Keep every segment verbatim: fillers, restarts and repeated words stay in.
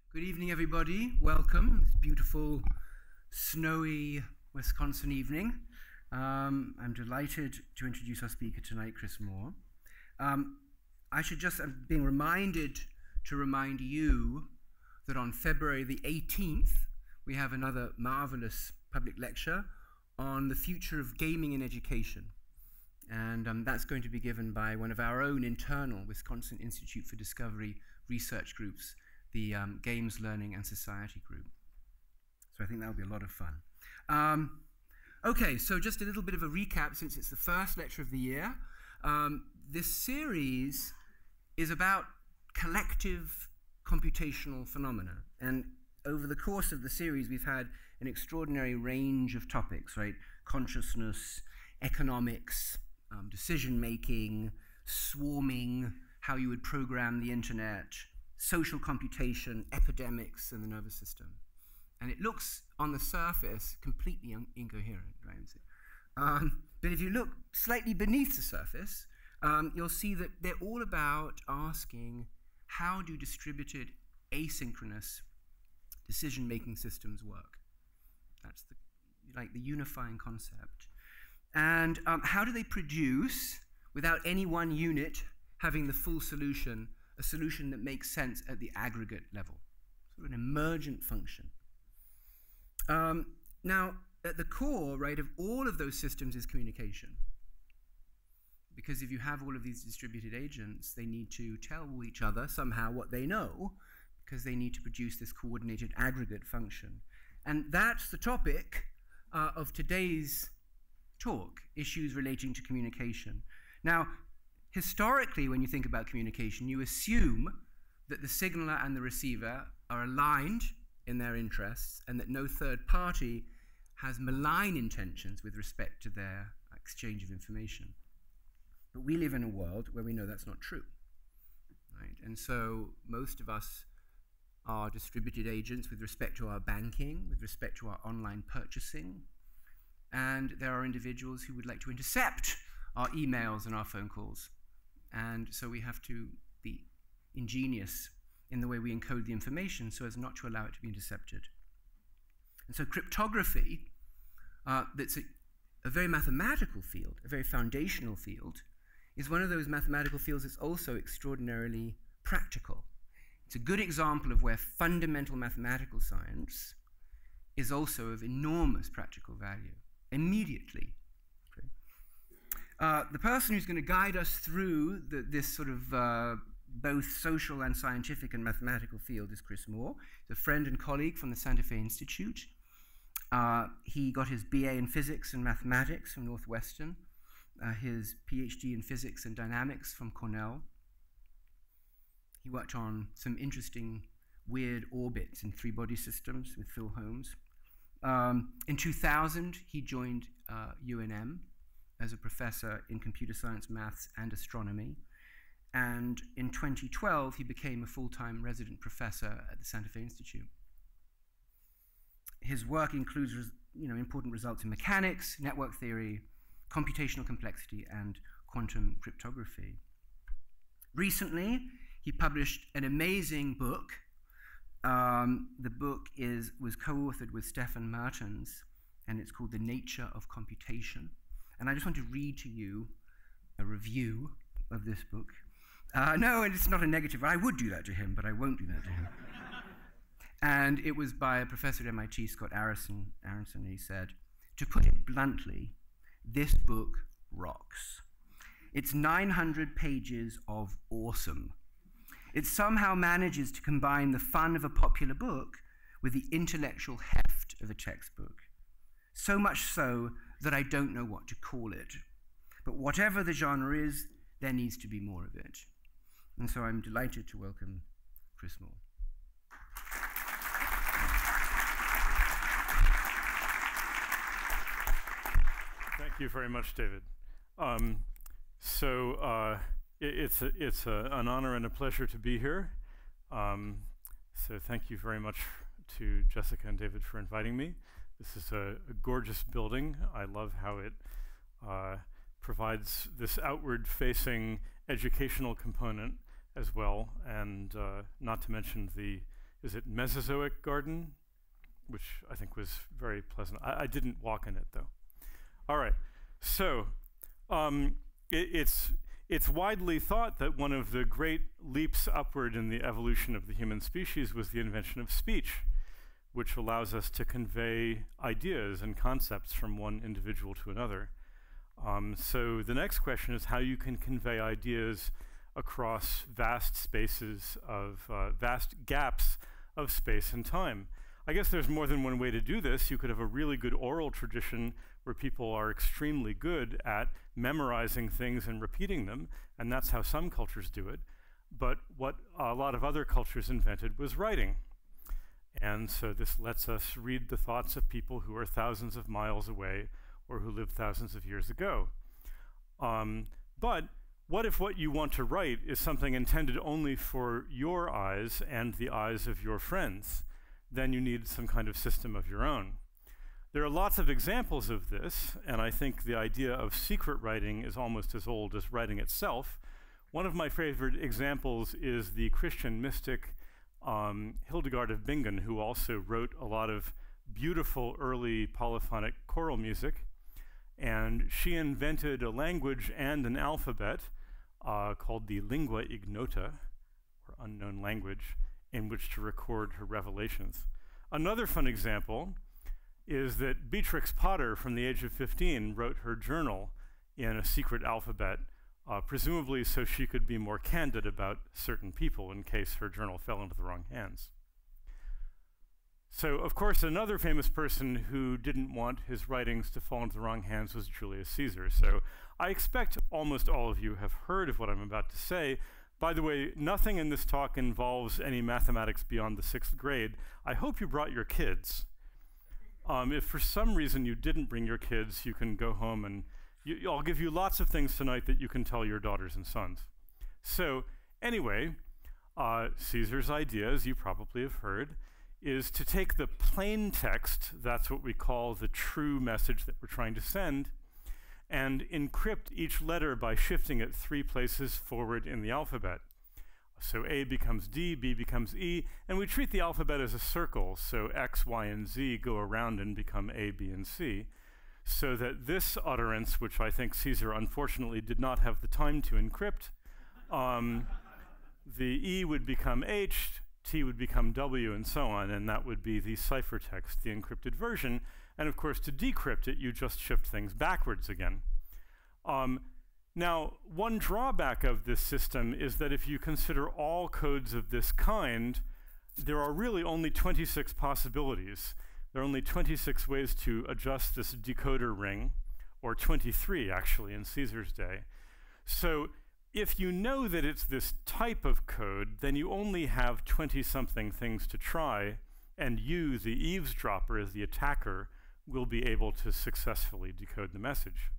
Good evening, everybody. Welcome. It's beautiful, snowy Wisconsin evening. Um, I'm delighted to introduce our speaker tonight, Cris Moore. Um, I should just, I'm being reminded to remind you that on February the eighteenth, we have another marvelous public lecture on the future of gaming in education. And um, that's going to be given by one of our own internal Wisconsin Institute for Discovery research groups, the um, Games, Learning, and Society group. So I think that'll be a lot of fun. Um, okay, so just a little bit of a recap since it's the first lecture of the year. Um, this series is about collective computational phenomena. And over the course of the series, we've had an extraordinary range of topics, right? Consciousness, economics, um, decision-making, swarming, how you would program the internet, social computation, epidemics, and the nervous system. And it looks, on the surface, completely incoherent, right? Um, but if you look slightly beneath the surface, um, you'll see that they're all about asking, how do distributed asynchronous decision-making systems work? That's the, like the unifying concept. And um, how do they produce, without any one unit having the full solution, a solution that makes sense at the aggregate level, sort of an emergent function. Um, now, at the core, right, of all of those systems is communication. Because if you have all of these distributed agents, they need to tell each other somehow what they know, because they need to produce this coordinated aggregate function. And that's the topic uh, of today's talk, issues relating to communication. Now, historically, when you think about communication, you assume that the signaler and the receiver are aligned in their interests and that no third party has malign intentions with respect to their exchange of information. But we live in a world where we know that's not true, right? And so most of us are distributed agents with respect to our banking, with respect to our online purchasing, and there are individuals who would like to intercept our emails and our phone calls. And so we have to be ingenious in the way we encode the information so as not to allow it to be intercepted. And so cryptography, uh, that's a, a very mathematical field, a very foundational field, is one of those mathematical fields that's also extraordinarily practical. It's a good example of where fundamental mathematical science is also of enormous practical value, immediately. Uh, the person who's going to guide us through the, this sort of uh, both social and scientific and mathematical field is Cris Moore. He's a friend and colleague from the Santa Fe Institute. Uh, he got his B A in physics and mathematics from Northwestern, uh, his PhD in physics and dynamics from Cornell. He worked on some interesting, weird orbits in three-body systems with Phil Holmes. Um, in two thousand, he joined uh, U N M as a professor in computer science, maths, and astronomy. And in twenty twelve, he became a full-time resident professor at the Santa Fe Institute. His work includes you know, important results in mechanics, network theory, computational complexity, and quantum cryptography. Recently, he published an amazing book. Um, the book is, was co-authored with Stefan Mertens, and it's called The Nature of Computation. And I just want to read to you a review of this book. Uh, no, and it's not a negative. I would do that to him, but I won't do that to him. And it was by a professor at M I T, Scott Aronson. Aronson. He said, to put it bluntly, this book rocks. It's nine hundred pages of awesome. It somehow manages to combine the fun of a popular book with the intellectual heft of a textbook. So much so that I don't know what to call it. But whatever the genre is, there needs to be more of it. And so I'm delighted to welcome Cris Moore. Thank you very much, David. Um, so uh, it, it's, a, it's a, an honor and a pleasure to be here. Um, so thank you very much to Jessica and David for inviting me. This is a, a gorgeous building. I love how it uh, provides this outward-facing educational component as well, and uh, not to mention the is it Mesozoic garden, which I think was very pleasant. I, I didn't walk in it, though. All right, so um, it, it's, it's widely thought that one of the great leaps upward in the evolution of the human species was the invention of speech, which allows us to convey ideas and concepts from one individual to another. Um, so the next question is how you can convey ideas across vast spaces of, uh, vast gaps of space and time. I guess there's more than one way to do this. You could have a really good oral tradition where people are extremely good at memorizing things and repeating them, and that's how some cultures do it. But what a lot of other cultures invented was writing. And so this lets us read the thoughts of people who are thousands of miles away or who lived thousands of years ago. Um, but what if what you want to write is something intended only for your eyes and the eyes of your friends? Then you need some kind of system of your own. There are lots of examples of this, and I think the idea of secret writing is almost as old as writing itself. One of my favorite examples is the Christian mystic um, Hildegard of Bingen, who also wrote a lot of beautiful early polyphonic choral music. And she invented a language and an alphabet uh, called the lingua ignota, or unknown language, in which to record her revelations. Another fun example is that Beatrix Potter, from the age of fifteen, wrote her journal in a secret alphabet, uh, presumably so she could be more candid about certain people in case her journal fell into the wrong hands. So, of course, another famous person who didn't want his writings to fall into the wrong hands was Julius Caesar. So I expect almost all of you have heard of what I'm about to say. By the way, nothing in this talk involves any mathematics beyond the sixth grade. I hope you brought your kids. Um, if for some reason you didn't bring your kids, you can go home and you, I'll give you lots of things tonight that you can tell your daughters and sons. So anyway, uh, Caesar's idea, as you probably have heard, is to take the plain text, that's what we call the true message that we're trying to send, and encrypt each letter by shifting it three places forward in the alphabet. So A becomes D, B becomes E, and we treat the alphabet as a circle, so X, Y, and Z go around and become A, B, and C, so that this utterance, which I think Caesar unfortunately did not have the time to encrypt, um, the E would become H, T would become W, and so on, and that would be the ciphertext, the encrypted version. And of course, to decrypt it, you just shift things backwards again. Um, now, one drawback of this system is that if you consider all codes of this kind, there are really only twenty-six possibilities. There are only twenty-six ways to adjust this decoder ring, or twenty-three actually in Caesar's day. So if you know that it's this type of code, then you only have twenty-something things to try, and you, the eavesdropper, as the attacker, will be able to successfully decode the message.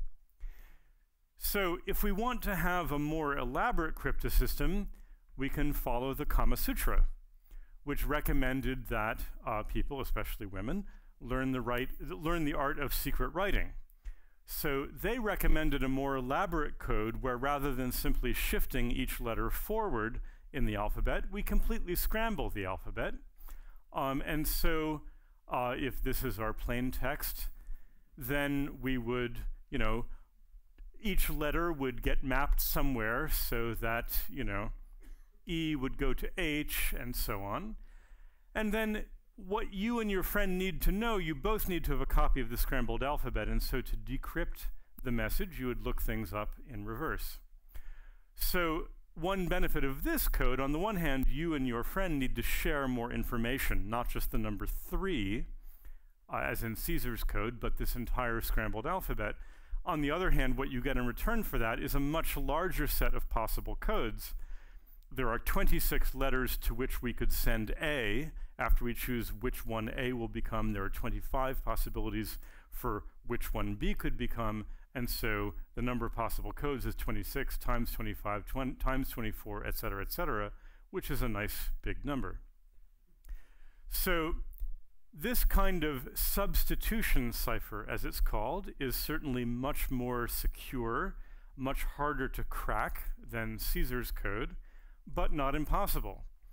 So if we want to have a more elaborate cryptosystem, we can follow the Kama Sutra, which recommended that uh, people, especially women, learn the, right, learn the art of secret writing. So they recommended a more elaborate code where rather than simply shifting each letter forward in the alphabet, we completely scramble the alphabet. Um, and so uh, if this is our plain text, then we would, you know, each letter would get mapped somewhere so that, you know, E would go to H and so on. And then what you and your friend need to know, you both need to have a copy of the scrambled alphabet, and so to decrypt the message, you would look things up in reverse. So one benefit of this code, on the one hand, you and your friend need to share more information, not just the number three, uh, as in Caesar's code, but this entire scrambled alphabet. On the other hand, what you get in return for that is a much larger set of possible codes. There are twenty-six letters to which we could send A. After we choose which one A will become, there are twenty-five possibilities for which one B could become, and so the number of possible codes is twenty-six times twenty-five twenty, times twenty-four, et cetera, et cetera, which is a nice big number. So this kind of substitution cipher, as it's called, is certainly much more secure, much harder to crack than Caesar's code, but not impossible.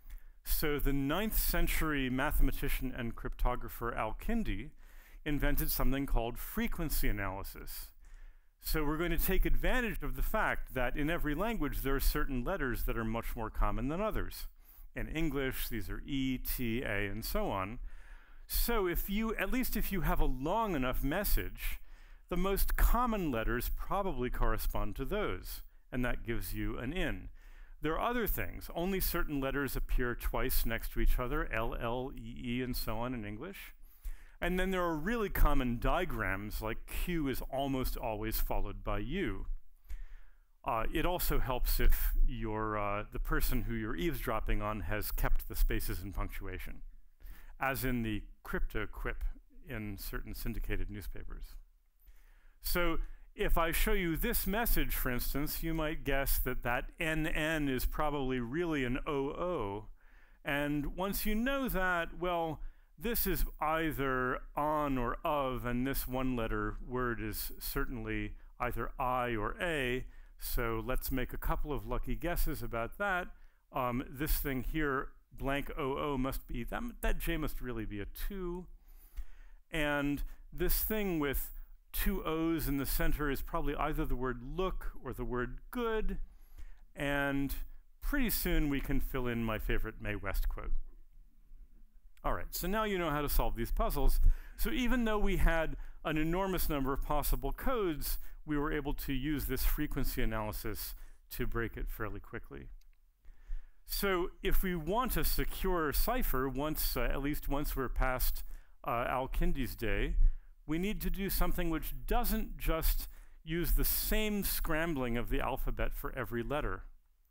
So the ninth century mathematician and cryptographer Al-Kindi invented something called frequency analysis. So we're going to take advantage of the fact that in every language there are certain letters that are much more common than others. In English, these are E, T, A, and so on. So if you, at least if you have a long enough message, the most common letters probably correspond to those, and that gives you an in. There are other things. Only certain letters appear twice next to each other, L, L, E, E, and so on in English. And then there are really common diagrams, like Q is almost always followed by U. Uh, it also helps if you're, uh, the person who you're eavesdropping on has kept the spaces and punctuation, as in the crypto quip in certain syndicated newspapers. So if I show you this message, for instance, you might guess that that N N is probably really an O O. And once you know that, well, this is either on or of, and this one-letter word is certainly either I or A. So let's make a couple of lucky guesses about that. Um, this thing here, blank O O, must be, that, that J must really be a two. And this thing with two O's in the center is probably either the word look or the word good. And pretty soon we can fill in my favorite Mae West quote. All right, so now you know how to solve these puzzles. So even though we had an enormous number of possible codes, we were able to use this frequency analysis to break it fairly quickly. So if we want a secure cipher, once, uh, at least once we're past uh, Al-Kindi's day, we need to do something which doesn't just use the same scrambling of the alphabet for every letter.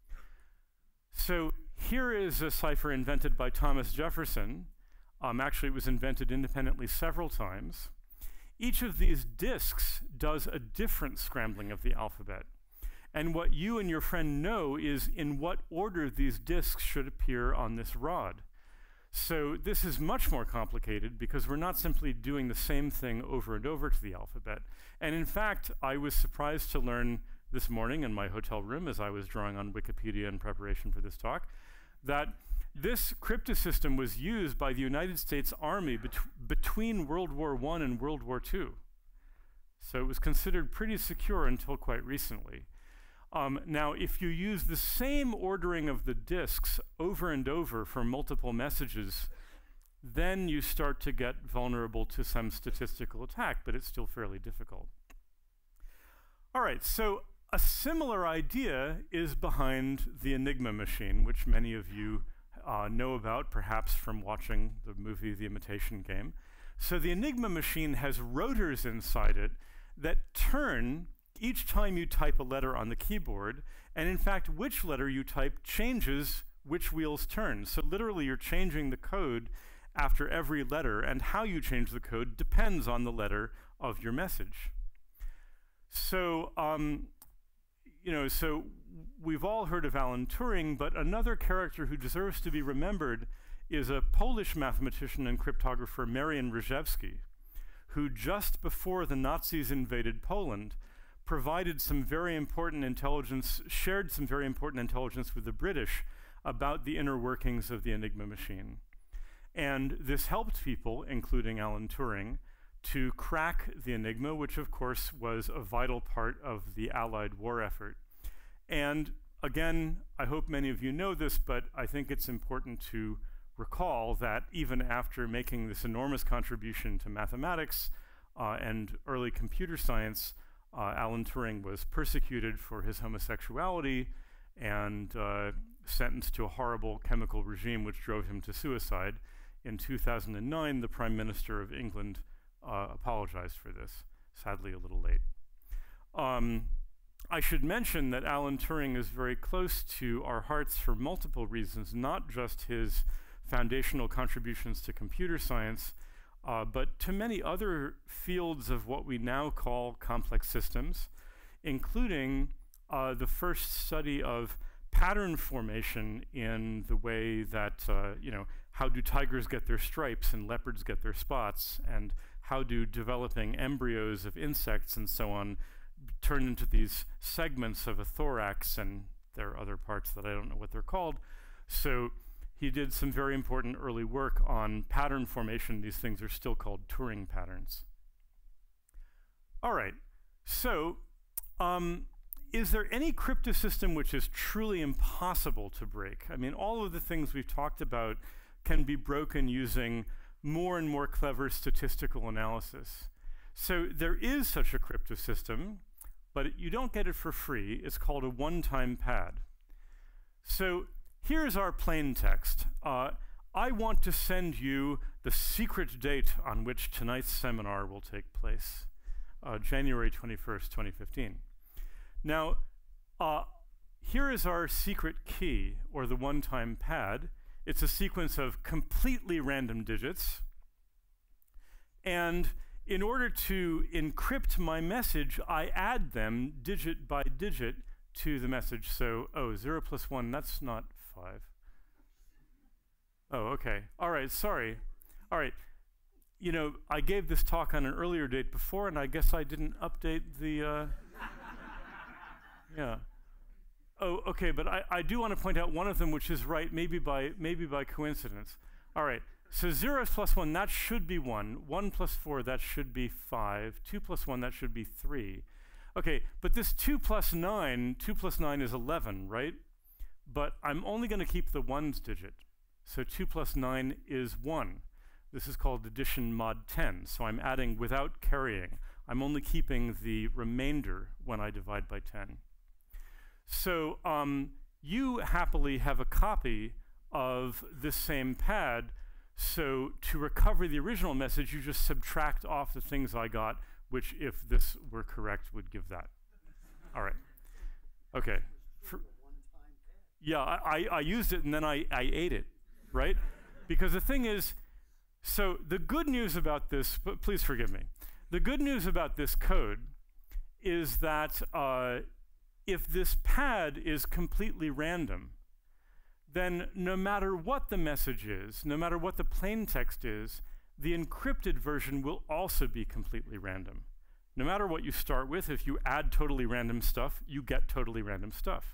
So here is a cipher invented by Thomas Jefferson. Um, actually, it was invented independently several times. Each of these disks does a different scrambling of the alphabet. And what you and your friend know is in what order these disks should appear on this rod. So this is much more complicated because we're not simply doing the same thing over and over to the alphabet. And in fact, I was surprised to learn this morning in my hotel room as I was drawing on Wikipedia in preparation for this talk, that this cryptosystem was used by the United States Army bet between World War One and World War Two. So it was considered pretty secure until quite recently. Um, now, if you use the same ordering of the disks over and over for multiple messages, then you start to get vulnerable to some statistical attack, but it's still fairly difficult. All right, so a similar idea is behind the Enigma machine, which many of you uh, know about, perhaps from watching the movie The Imitation Game. So the Enigma machine has rotors inside it that turn each time you type a letter on the keyboard, and in fact, which letter you type changes which wheels turn. So literally, you're changing the code after every letter, and how you change the code depends on the letter of your message. So, um, you know, so we've all heard of Alan Turing, but another character who deserves to be remembered is a Polish mathematician and cryptographer, Marian Rejewski, who just before the Nazis invaded Poland, provided some very important intelligence, shared some very important intelligence with the British about the inner workings of the Enigma machine. And this helped people, including Alan Turing, to crack the Enigma, which of course was a vital part of the Allied war effort. And again, I hope many of you know this, but I think it's important to recall that even after making this enormous contribution to mathematics uh, and early computer science, Uh, Alan Turing was persecuted for his homosexuality and uh, sentenced to a horrible chemical regime which drove him to suicide. In two thousand nine, the Prime Minister of England uh, apologized for this, sadly a little late. Um, I should mention that Alan Turing is very close to our hearts for multiple reasons, not just his foundational contributions to computer science, Uh, but to many other fields of what we now call complex systems, including uh, the first study of pattern formation in the way that, uh, you know, how do tigers get their stripes and leopards get their spots, and how do developing embryos of insects and so on turn into these segments of a thorax, and there are other parts that I don't know what they're called. So he did some very important early work on pattern formation. These things are still called Turing patterns. All right, so um, is there any cryptosystem which is truly impossible to break? I mean, all of the things we've talked about can be broken using more and more clever statistical analysis. So there is such a cryptosystem, but you don't get it for free. It's called a one-time pad. So here's our plain text. Uh, I want to send you the secret date on which tonight's seminar will take place, uh, January twenty-first, twenty fifteen. Now, uh, here is our secret key, or the one-time pad. It's a sequence of completely random digits. And in order to encrypt my message, I add them digit by digit to the message. So, oh, zero plus one, that's not five. Oh, okay. All right, sorry. All right. You know, I gave this talk on an earlier date before, and I guess I didn't update the, uh, yeah. Oh, okay, but I, I do want to point out one of them which is right, maybe by, maybe by coincidence. All right. So zero plus one, that should be one. one plus four, that should be five. two plus one, that should be three. Okay, but this two plus nine, two plus nine is eleven, right? But I'm only going to keep the ones digit. So two plus nine is one. This is called addition mod ten. So I'm adding without carrying. I'm only keeping the remainder when I divide by ten. So um, you happily have a copy of this same pad. So to recover the original message, you just subtract off the things I got, which, if this were correct, would give that. All right. Okay. For, yeah, I, I, I used it and then I, I ate it, right? Because the thing is, so the good news about this, but please forgive me, the good news about this code is that uh, if this pad is completely random, then no matter what the message is, no matter what the plain text is, the encrypted version will also be completely random. No matter what you start with, if you add totally random stuff, you get totally random stuff.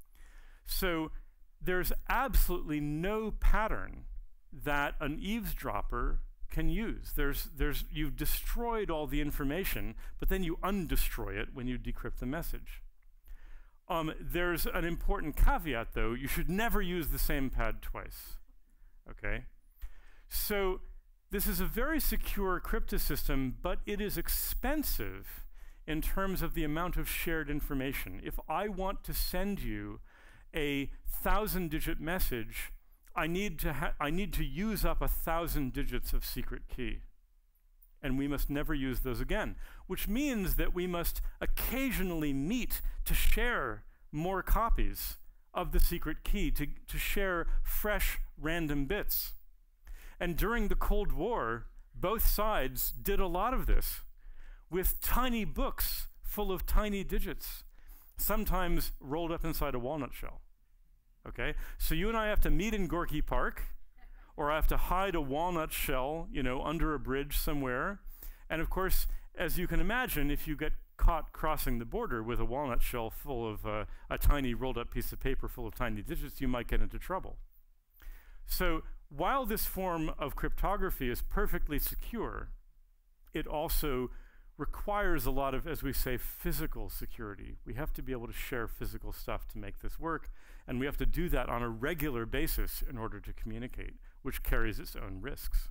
So there's absolutely no pattern that an eavesdropper can use. There's, there's, you've destroyed all the information, but then you undestroy it when you decrypt the message. Um, there's an important caveat, though. You should never use the same pad twice, okay? So this is a very secure cryptosystem, but it is expensive in terms of the amount of shared information. If I want to send you a thousand-digit message, I need to ha I need to use up a thousand digits of secret key. And we must never use those again, which means that we must occasionally meet to share more copies of the secret key, to, to share fresh random bits. And during the Cold War, both sides did a lot of this with tiny books full of tiny digits, sometimes rolled up inside a walnut shell. Okay? So you and I have to meet in Gorky Park, or I have to hide a walnut shell, you know, under a bridge somewhere. And of course, as you can imagine, if you get caught crossing the border with a walnut shell full of uh, a tiny rolled up piece of paper full of tiny digits, you might get into trouble. So while this form of cryptography is perfectly secure, it also requires a lot of, as we say, physical security. We have to be able to share physical stuff to make this work, and we have to do that on a regular basis in order to communicate, which carries its own risks.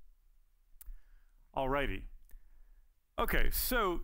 Alrighty. Okay, so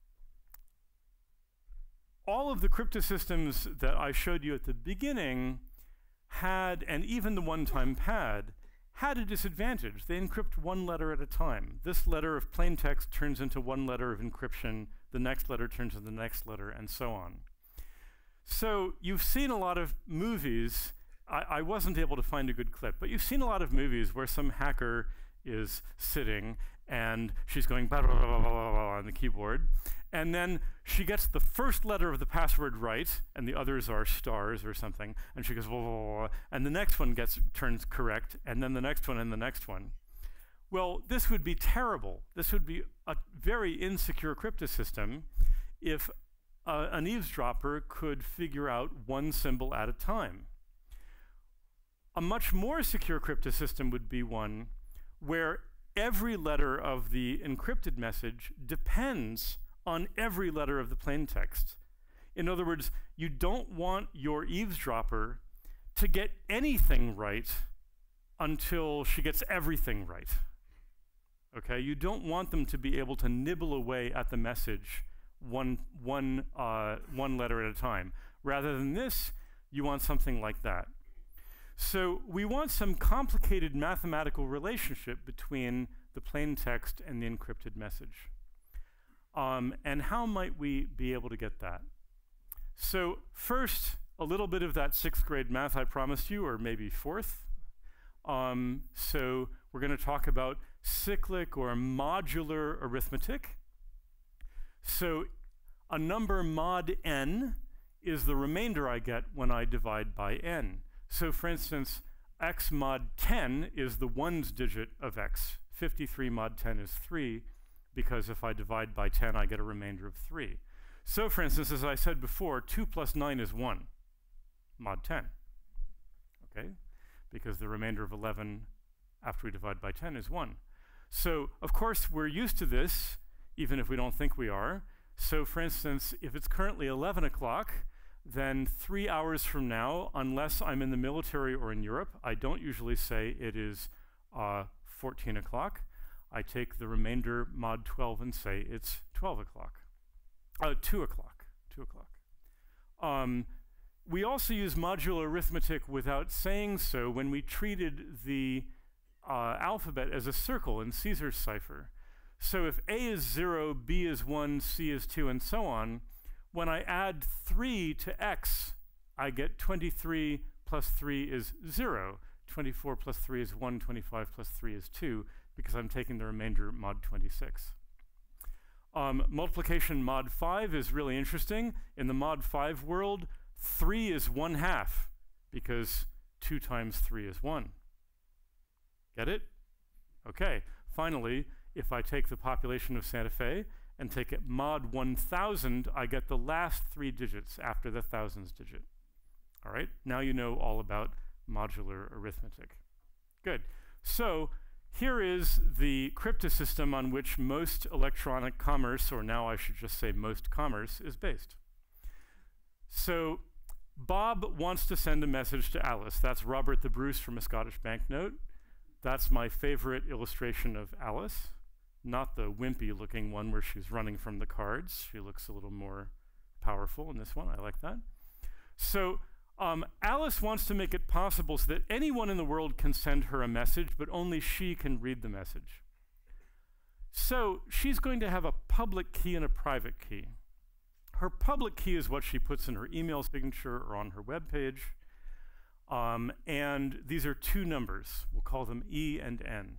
all of the cryptosystems that I showed you at the beginning had, and even the one-time pad, had a disadvantage. They encrypt one letter at a time. This letter of plain text turns into one letter of encryption, the next letter turns into the next letter, and so on. So you've seen a lot of movies. I, I wasn't able to find a good clip, but you've seen a lot of movies where some hacker is sitting and she's going blah, blah, blah, blah, blah, blah, on the keyboard, and then she gets the first letter of the password right, and the others are stars or something, and she goes blah, blah, blah, blah, and the next one gets turns correct, and then the next one and the next one. Well, this would be terrible. This would be a very insecure cryptosystem if uh, an eavesdropper could figure out one symbol at a time. A much more secure cryptosystem would be one where every letter of the encrypted message depends on every letter of the plain text. In other words, you don't want your eavesdropper to get anything right until she gets everything right. Okay, you don't want them to be able to nibble away at the message one, one, uh, one letter at a time. Rather than this, you want something like that. So we want some complicated mathematical relationship between the plain text and the encrypted message. Um, and how might we be able to get that? So first, a little bit of that sixth grade math I promised you, or maybe fourth. Um, so we're going to talk about cyclic or modular arithmetic. So a number mod n is the remainder I get when I divide by n. So for instance, x mod ten is the ones digit of x. fifty-three mod ten is three, because if I divide by ten, I get a remainder of three. So for instance, as I said before, two plus nine is one, mod ten, okay? Because the remainder of eleven after we divide by ten is one. So of course, we're used to this, even if we don't think we are. So for instance, if it's currently eleven o'clock, then three hours from now, unless I'm in the military or in Europe, I don't usually say it is uh, fourteen o'clock. I take the remainder mod twelve and say it's twelve o'clock. Uh, two o'clock, two o'clock. Um, we also use modular arithmetic without saying so when we treated the uh, alphabet as a circle in Caesar's cipher. So if A is zero, B is one, C is two, and so on, when I add three to x, I get twenty-three plus three is zero. twenty-four plus three is one, twenty-five plus three is two, because I'm taking the remainder mod twenty-six. Um, multiplication mod five is really interesting. In the mod five world, three is one half, because two times three is one. Get it? Okay. Finally, if I take the population of Santa Fe and take it mod one thousand, I get the last three digits after the thousands digit. All right? Now you know all about modular arithmetic. Good. So here is the cryptosystem on which most electronic commerce, or now I should just say most commerce, is based. So Bob wants to send a message to Alice. That's Robert the Bruce from A Scottish Banknote. That's my favorite illustration of Alice, not the wimpy looking one where she's running from the cards. She looks a little more powerful in this one. I like that. So um, Alice wants to make it possible so that anyone in the world can send her a message, but only she can read the message. So she's going to have a public key and a private key. Her public key is what she puts in her email signature or on her web page. Um, and these are two numbers. We'll call them E and N.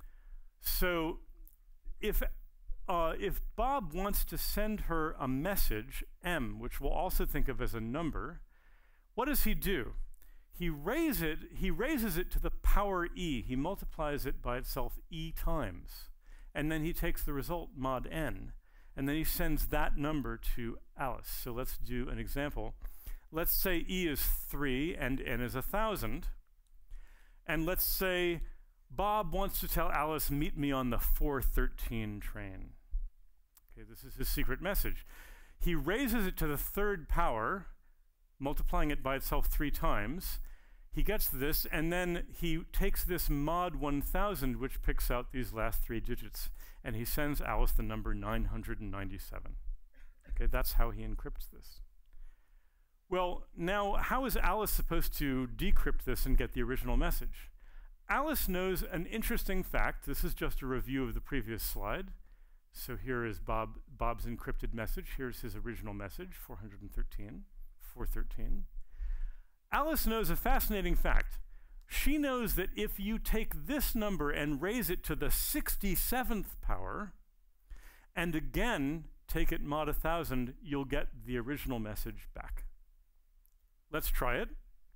So if, uh, if Bob wants to send her a message, M, which we'll also think of as a number, what does he do? He, raise it, he raises it to the power E. He multiplies it by itself E times. And then he takes the result, mod N, and then he sends that number to Alice. So let's do an example. Let's say E is three and N is one thousand. And let's say Bob wants to tell Alice, meet me on the four thirteen train. Okay, this is his secret message. He raises it to the third power, multiplying it by itself three times. He gets this, and then he takes this mod one thousand, which picks out these last three digits, and he sends Alice the number nine hundred ninety-seven. Okay, that's how he encrypts this. Well, now, how is Alice supposed to decrypt this and get the original message? Alice knows an interesting fact. This is just a review of the previous slide. So here is Bob, Bob's encrypted message. Here's his original message, four hundred thirteen, four thirteen. Alice knows a fascinating fact. She knows that if you take this number and raise it to the sixty-seventh power, and again take it mod one thousand, you'll get the original message back. Let's try it.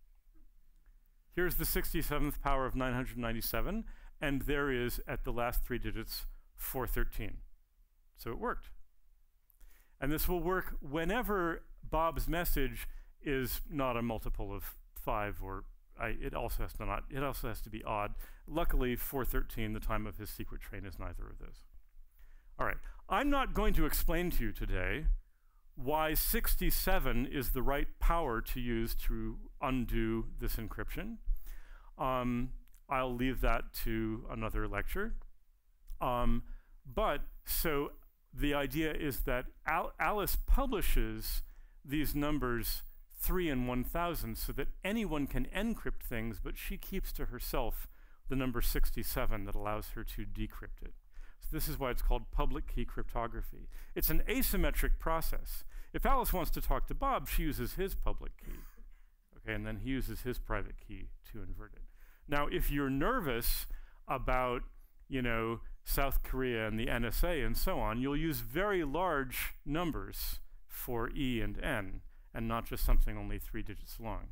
Here's the sixty-seventh power of nine hundred ninety-seven, and there is, at the last three digits, four thirteen. So it worked. And this will work whenever Bob's message is not a multiple of five or I, it also has to not, it also has to be odd. Luckily, four thirteen, the time of his secret train, is neither of those. All right, I'm not going to explain to you today why sixty-seven is the right power to use to undo this encryption. Um, I'll leave that to another lecture. Um, but so the idea is that Al Alice publishes these numbers three and one thousand so that anyone can encrypt things, but she keeps to herself the number sixty-seven that allows her to decrypt it. So this is why it's called public key cryptography. It's an asymmetric process. If Alice wants to talk to Bob, she uses his public key, okay, and then he uses his private key to invert it. Now, if you're nervous about, you know, South Korea and the N S A and so on, you'll use very large numbers for E and N, and not just something only three digits long.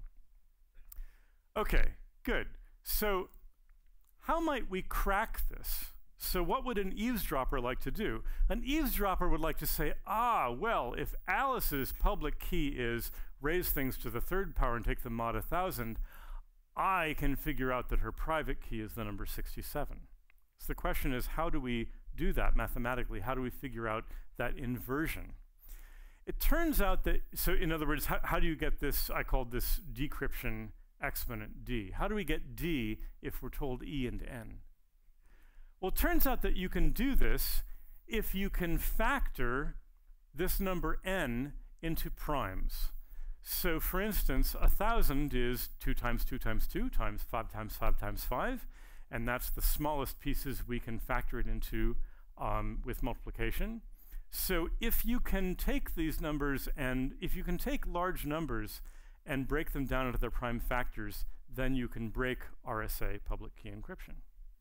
Okay, good. So how might we crack this? So what would an eavesdropper like to do? An eavesdropper would like to say, ah, well, if Alice's public key is raise things to the third power and take the mod one thousand, I can figure out that her private key is the number sixty-seven. So the question is, how do we do that mathematically? How do we figure out that inversion? It turns out that, so in other words, how, how do you get this, I called this decryption exponent D. How do we get D if we're told E and N? Well, it turns out that you can do this if you can factor this number N into primes. So for instance, one thousand is two times two times two times five times five times five, and that's the smallest pieces we can factor it into um, with multiplication. So if you can take these numbers and if you can take large numbers and break them down into their prime factors, then you can break R S A, public key encryption.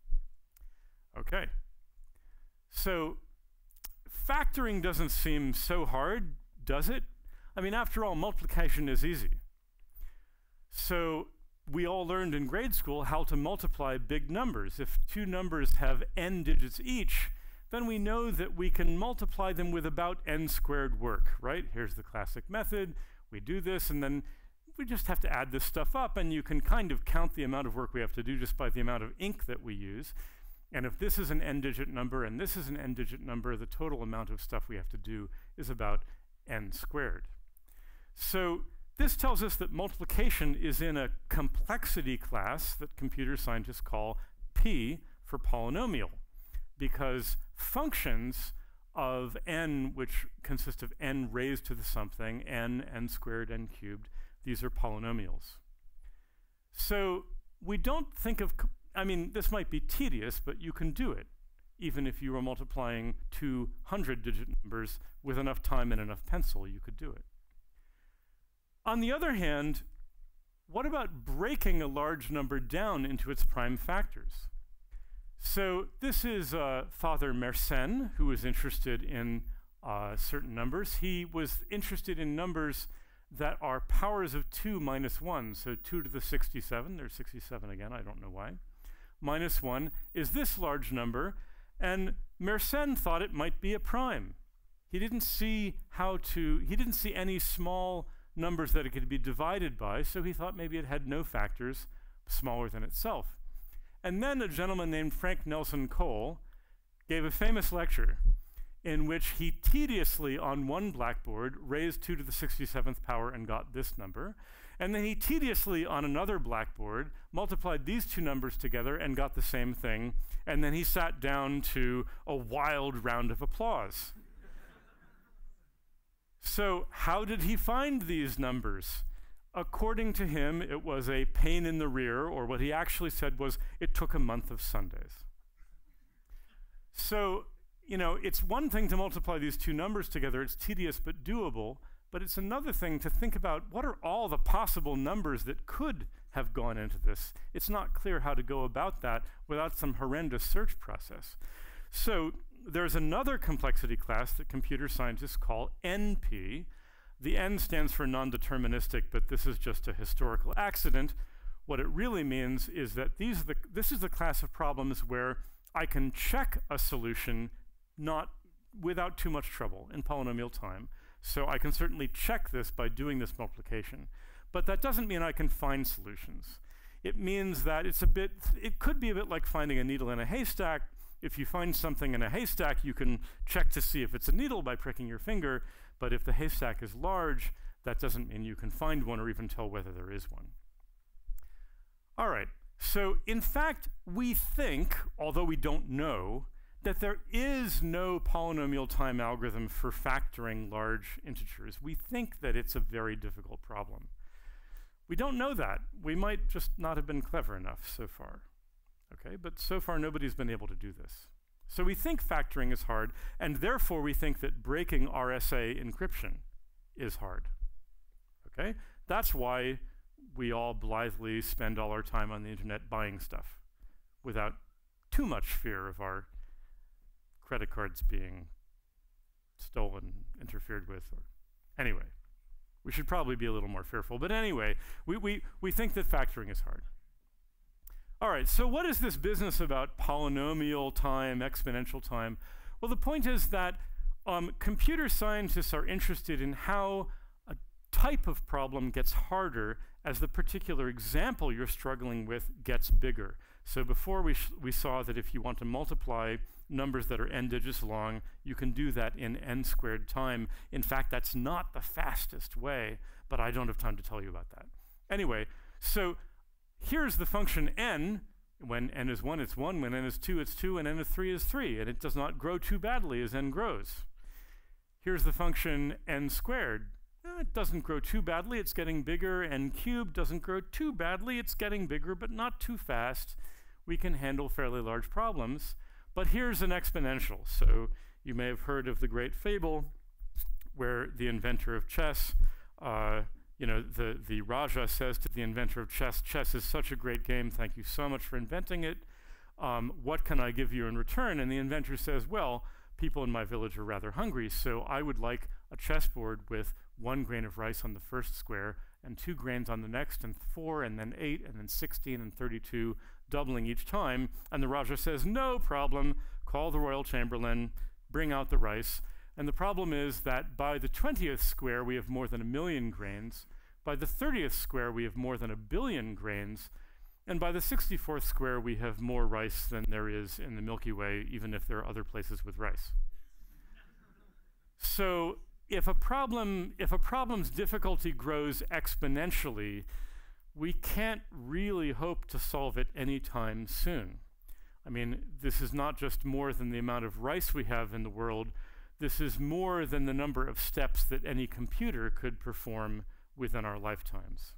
Okay. So factoring doesn't seem so hard, does it? I mean, after all, multiplication is easy. So we all learned in grade school how to multiply big numbers. If two numbers have n digits each, then we know that we can multiply them with about n squared work, right? Here's the classic method. We do this, and then we just have to add this stuff up, and you can kind of count the amount of work we have to do just by the amount of ink that we use. And if this is an n-digit number and this is an n-digit number, the total amount of stuff we have to do is about n squared. So this tells us that multiplication is in a complexity class that computer scientists call P for polynomial, because functions of n, which consist of n raised to the something, n, n squared, n cubed, these are polynomials. So we don't think of, I mean, this might be tedious, but you can do it, even if you were multiplying two hundred digit numbers with enough time and enough pencil, you could do it. On the other hand, what about breaking a large number down into its prime factors? So this is uh, Father Mersenne, who was interested in uh, certain numbers. He was interested in numbers that are powers of two minus one, so two to the sixty-seven, there's sixty-seven again, I don't know why, minus one is this large number, and Mersenne thought it might be a prime. He didn't see how to, he didn't see any small numbers that it could be divided by, so he thought maybe it had no factors smaller than itself. And then a gentleman named Frank Nelson Cole gave a famous lecture in which he tediously on one blackboard raised two to the sixty-seventh power and got this number. And then he tediously on another blackboard multiplied these two numbers together and got the same thing. And then he sat down to a wild round of applause. So how did he find these numbers? According to him, it was a pain in the rear, or what he actually said was, it took a month of Sundays. So, you know, it's one thing to multiply these two numbers together, it's tedious but doable, but it's another thing to think about what are all the possible numbers that could have gone into this. It's not clear how to go about that without some horrendous search process. So there's another complexity class that computer scientists call N P. The N stands for non-deterministic, but this is just a historical accident. What it really means is that these are the, this is the class of problems where I can check a solution not without too much trouble in polynomial time. So I can certainly check this by doing this multiplication. But that doesn't mean I can find solutions. it means that it's a bit, it could be a bit like finding a needle in a haystack. If you find something in a haystack, you can check to see if it's a needle by pricking your finger, but if the haystack is large, that doesn't mean you can find one or even tell whether there is one. All right, so in fact, we think, although we don't know, that there is no polynomial time algorithm for factoring large integers. We think that it's a very difficult problem. We don't know that. We might just not have been clever enough so far. Okay, but so far nobody's been able to do this. So we think factoring is hard, and therefore we think that breaking R S A encryption is hard. Okay, that's why we all blithely spend all our time on the internet buying stuff without too much fear of our credit cards being stolen, interfered with, or anyway. We should probably be a little more fearful, but anyway, we, we, we think that factoring is hard. All right, so what is this business about polynomial time, exponential time? Well, the point is that um, computer scientists are interested in how a type of problem gets harder as the particular example you're struggling with gets bigger. So before we, we saw that if you want to multiply numbers that are n digits long, you can do that in n squared time. In fact, that's not the fastest way, but I don't have time to tell you about that. Anyway, so here's the function n. When n is one, it's one. When n is two, it's two. And n is three is three. And it does not grow too badly as n grows. Here's the function n squared. Eh, it doesn't grow too badly. It's getting bigger. N cubed doesn't grow too badly. It's getting bigger, but not too fast. We can handle fairly large problems. But here's an exponential. So you may have heard of the great fable where the inventor of chess, uh, you know, the, the Raja says to the inventor of chess, chess is such a great game, thank you so much for inventing it. Um, what can I give you in return? And the inventor says, well, people in my village are rather hungry, so I would like a chessboard with one grain of rice on the first square, and two grains on the next, and four, and then eight, and then sixteen, and thirty-two, doubling each time. And the Raja says, no problem, call the royal chamberlain, bring out the rice. And the problem is that by the twentieth square, we have more than a million grains. By the thirtieth square, we have more than a billion grains. And by the sixty-fourth square, we have more rice than there is in the Milky Way, even if there are other places with rice. So if a problem, if a problem's difficulty grows exponentially, we can't really hope to solve it anytime soon. I mean, this is not just more than the amount of rice we have in the world. This is more than the number of steps that any computer could perform within our lifetimes.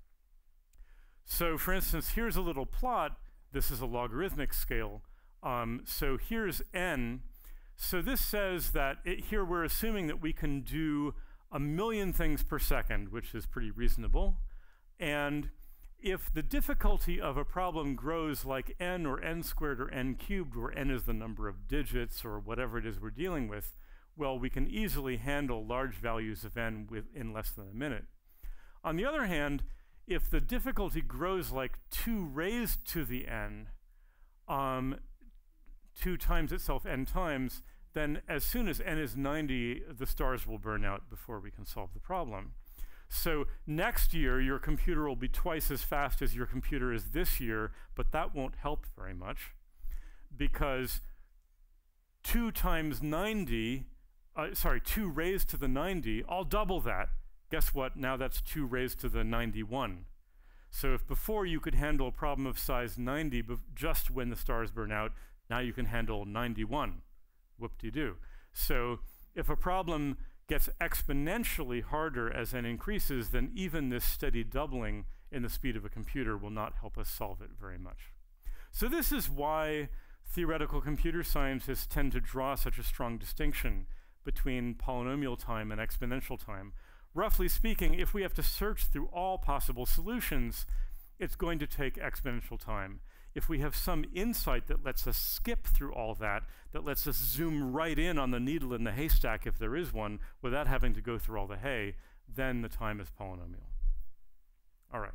So for instance, here's a little plot. This is a logarithmic scale. Um, so here's n. So this says that it, here we're assuming that we can do a million things per second, which is pretty reasonable. And if the difficulty of a problem grows like n or n squared or n cubed, where n is the number of digits or whatever it is we're dealing with, well, we can easily handle large values of n within less than a minute. On the other hand, if the difficulty grows like two raised to the n, um, two times itself n times, then as soon as n is ninety, the stars will burn out before we can solve the problem. So next year, your computer will be twice as fast as your computer is this year, but that won't help very much, because two times ninety, uh, sorry, two raised to the ninety, I'll double that. Guess what? Now that's two raised to the ninety-one. So if before you could handle a problem of size ninety just when the stars burn out, now you can handle ninety-one. Whoop-de-doo. So if a problem gets exponentially harder as n increases, then even this steady doubling in the speed of a computer will not help us solve it very much. So this is why theoretical computer scientists tend to draw such a strong distinction between polynomial time and exponential time. Roughly speaking, if we have to search through all possible solutions, it's going to take exponential time. If we have some insight that lets us skip through all that, that lets us zoom right in on the needle in the haystack if there is one, without having to go through all the hay, then the time is polynomial. All right.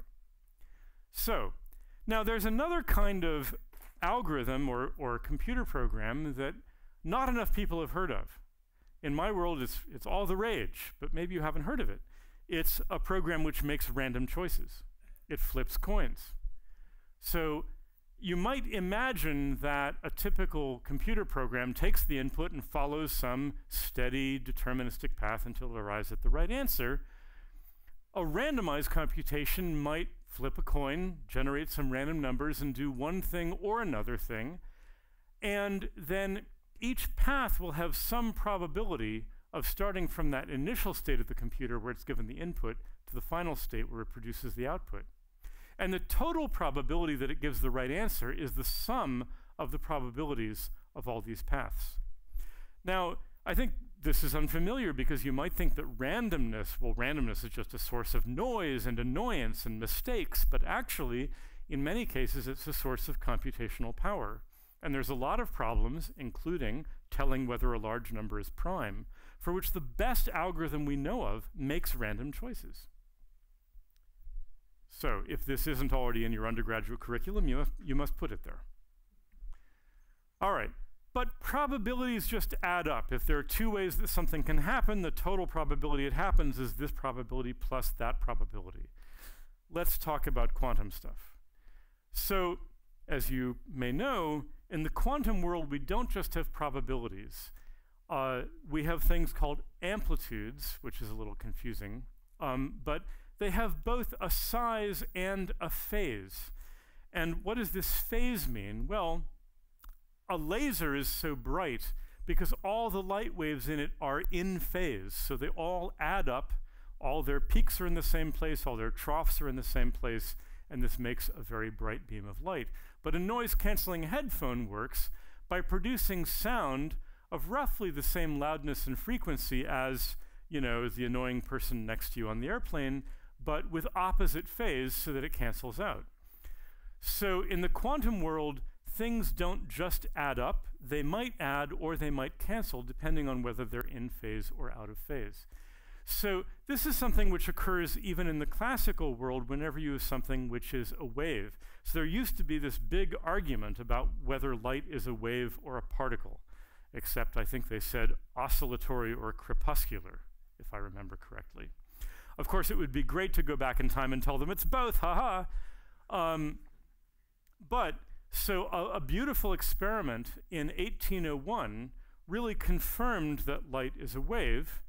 So now there's another kind of algorithm or, or computer program that not enough people have heard of. In my world, it's, it's all the rage, but maybe you haven't heard of it. It's a program which makes random choices. It flips coins. So you might imagine that a typical computer program takes the input and follows some steady deterministic path until it arrives at the right answer. A randomized computation might flip a coin, generate some random numbers, and do one thing or another thing. And then each path will have some probability of starting from that initial state of the computer where it's given the input to the final state where it produces the output. And the total probability that it gives the right answer is the sum of the probabilities of all these paths. Now, I think this is unfamiliar because you might think that randomness, well, randomness is just a source of noise and annoyance and mistakes, but actually, in many cases, it's a source of computational power. And there's a lot of problems, including telling whether a large number is prime, for which the best algorithm we know of makes random choices. So if this isn't already in your undergraduate curriculum, you, have, you must put it there. All right, but probabilities just add up. If there are two ways that something can happen, the total probability it happens is this probability plus that probability. Let's talk about quantum stuff. So as you may know, in the quantum world, we don't just have probabilities. Uh, we have things called amplitudes, which is a little confusing, um, but they have both a size and a phase. And what does this phase mean? Well, a laser is so bright because all the light waves in it are in phase. So they all add up, all their peaks are in the same place, all their troughs are in the same place, and this makes a very bright beam of light. But a noise-canceling headphone works by producing sound of roughly the same loudness and frequency as, you know, the annoying person next to you on the airplane, but with opposite phase so that it cancels out. So in the quantum world, things don't just add up. They might add or they might cancel depending on whether they're in phase or out of phase. So this is something which occurs even in the classical world whenever you have something which is a wave. So there used to be this big argument about whether light is a wave or a particle, except I think they said oscillatory or crepuscular, if I remember correctly. Of course, it would be great to go back in time and tell them it's both, haha. Um, but, so a, a beautiful experiment in eighteen oh one really confirmed that light is a wave.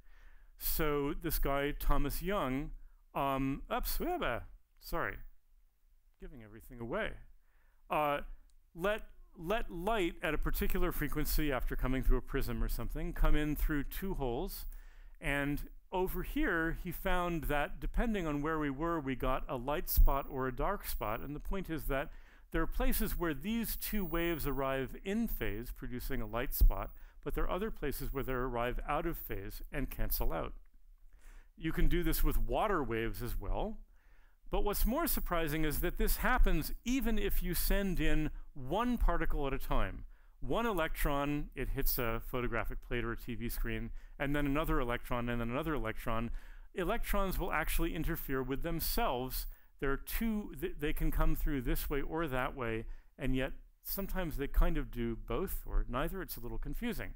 So this guy, Thomas Young, um, oops, sorry, giving everything away, uh, let, let light at a particular frequency after coming through a prism or something come in through two holes, and over here, he found that depending on where we were, we got a light spot or a dark spot. And the point is that there are places where these two waves arrive in phase, producing a light spot, but there are other places where they arrive out of phase and cancel out. You can do this with water waves as well. But what's more surprising is that this happens even if you send in one particle at a time. One electron, it hits a photographic plate or a T V screen, and then another electron, and then another electron. Electrons will actually interfere with themselves. There are two, th they can come through this way or that way, and yet sometimes they kind of do both or neither. It's a little confusing.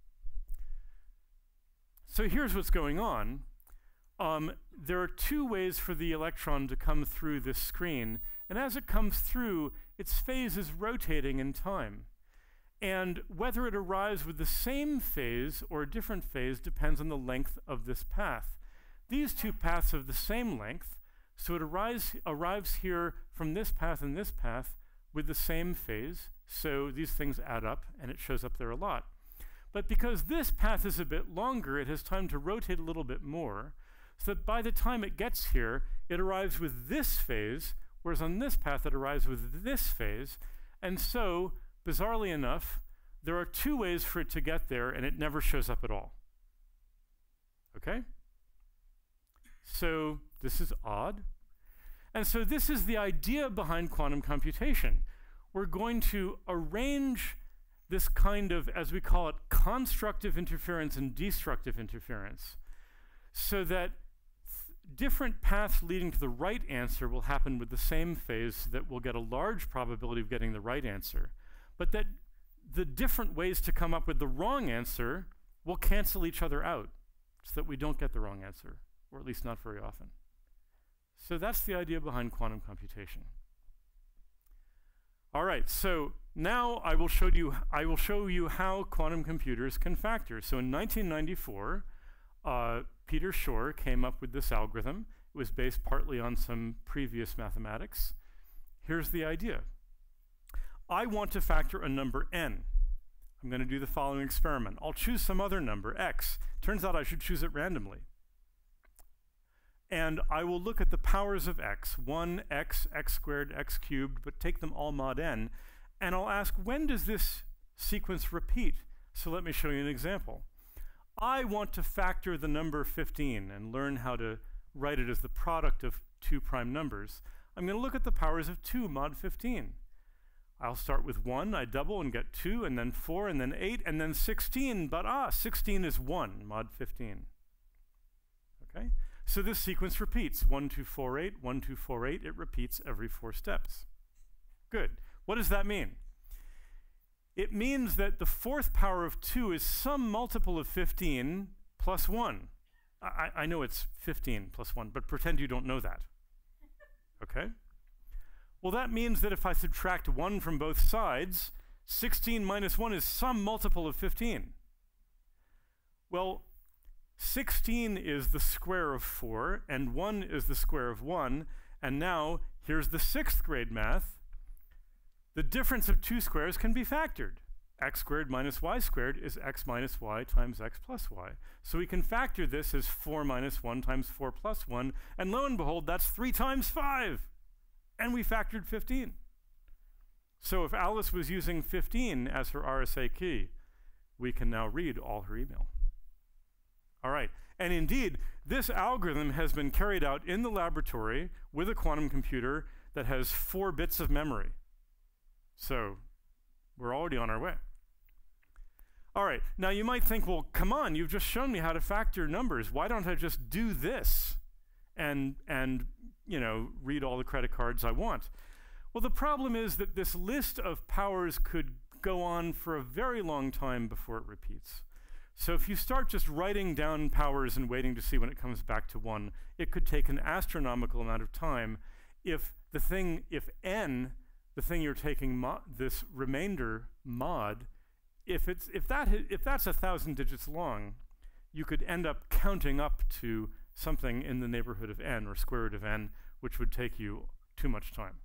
So here's what's going on. Um, there are two ways for the electron to come through this screen, and as it comes through, its phase is rotating in time. And whether it arrives with the same phase or a different phase depends on the length of this path. These two paths have the same length, so it arrives, arrives here from this path and this path with the same phase, so these things add up, and it shows up there a lot. But because this path is a bit longer, it has time to rotate a little bit more, so that by the time it gets here, it arrives with this phase, whereas on this path it arrives with this phase, and so bizarrely enough, there are two ways for it to get there, and it never shows up at all. Okay? So this is odd. And so this is the idea behind quantum computation. We're going to arrange this kind of, as we call it, constructive interference and destructive interference, so that different paths leading to the right answer will happen with the same phase, so that we'll get a large probability of getting the right answer. But that the different ways to come up with the wrong answer will cancel each other out so that we don't get the wrong answer, or at least not very often. So that's the idea behind quantum computation. All right, so now I will show you, I will show you how quantum computers can factor. So in nineteen ninety-four, uh, Peter Shor came up with this algorithm. It was based partly on some previous mathematics. Here's the idea. I want to factor a number n. I'm going to do the following experiment. I'll choose some other number, x. Turns out I should choose it randomly. And I will look at the powers of x, one, x, x squared, x cubed, but take them all mod n, and I'll ask, when does this sequence repeat? So let me show you an example. I want to factor the number fifteen and learn how to write it as the product of two prime numbers. I'm going to look at the powers of two mod fifteen. I'll start with one, I double and get two, and then four, and then eight, and then sixteen, but ah, sixteen is one mod fifteen. Okay? So this sequence repeats, one, two, four, eight, one, two, four, eight. It repeats every four steps. Good. What does that mean? It means that the fourth power of two is some multiple of fifteen plus one. I, I know it's fifteen plus one, but pretend you don't know that. Okay? Well, that means that if I subtract one from both sides, sixteen minus one is some multiple of fifteen. Well, sixteen is the square of four, and one is the square of one, and now here's the sixth grade math. The difference of two squares can be factored. X squared minus y squared is x minus y times x plus y. So we can factor this as four minus one times four plus one, and lo and behold, that's three times five. And we factored fifteen. So if Alice was using fifteen as her R S A key, we can now read all her email. All right, and indeed, this algorithm has been carried out in the laboratory with a quantum computer that has four bits of memory. So we're already on our way. All right, now you might think, well, come on, you've just shown me how to factor numbers. Why don't I just do this and, and you know, read all the credit cards I want? Well, the problem is that this list of powers could go on for a very long time before it repeats. So if you start just writing down powers and waiting to see when it comes back to one, it could take an astronomical amount of time. If the thing, if n, the thing you're taking mo this remainder mod, if it's if that if that's a thousand digits long, you could end up counting up to something in the neighborhood of n, or square root of n, which would take you too much time.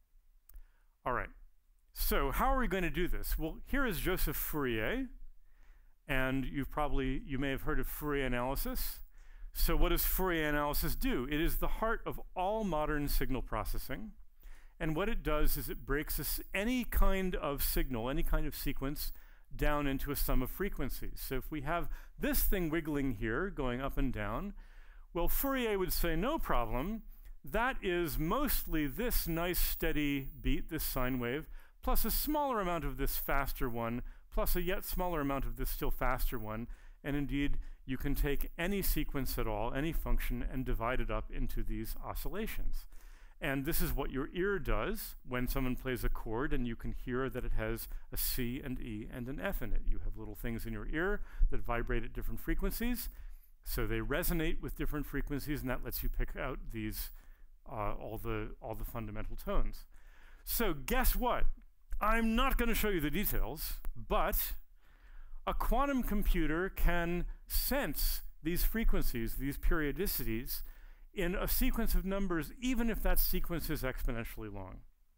All right. So how are we going to do this? Well, here is Joseph Fourier. And you've probably, you may have heard of Fourier analysis. So what does Fourier analysis do? It is the heart of all modern signal processing. And what it does is it breaks this, any kind of signal, any kind of sequence, down into a sum of frequencies. So if we have this thing wiggling here, going up and down, well, Fourier would say, no problem. That is mostly this nice steady beat, this sine wave, plus a smaller amount of this faster one, plus a yet smaller amount of this still faster one. And indeed, you can take any sequence at all, any function, and divide it up into these oscillations. And this is what your ear does when someone plays a chord, and you can hear that it has a C and E and an F in it. You have little things in your ear that vibrate at different frequencies. So they resonate with different frequencies, and that lets you pick out these, uh, all, the, all the fundamental tones. So guess what? I'm not going to show you the details, but a quantum computer can sense these frequencies, these periodicities, in a sequence of numbers, even if that sequence is exponentially long.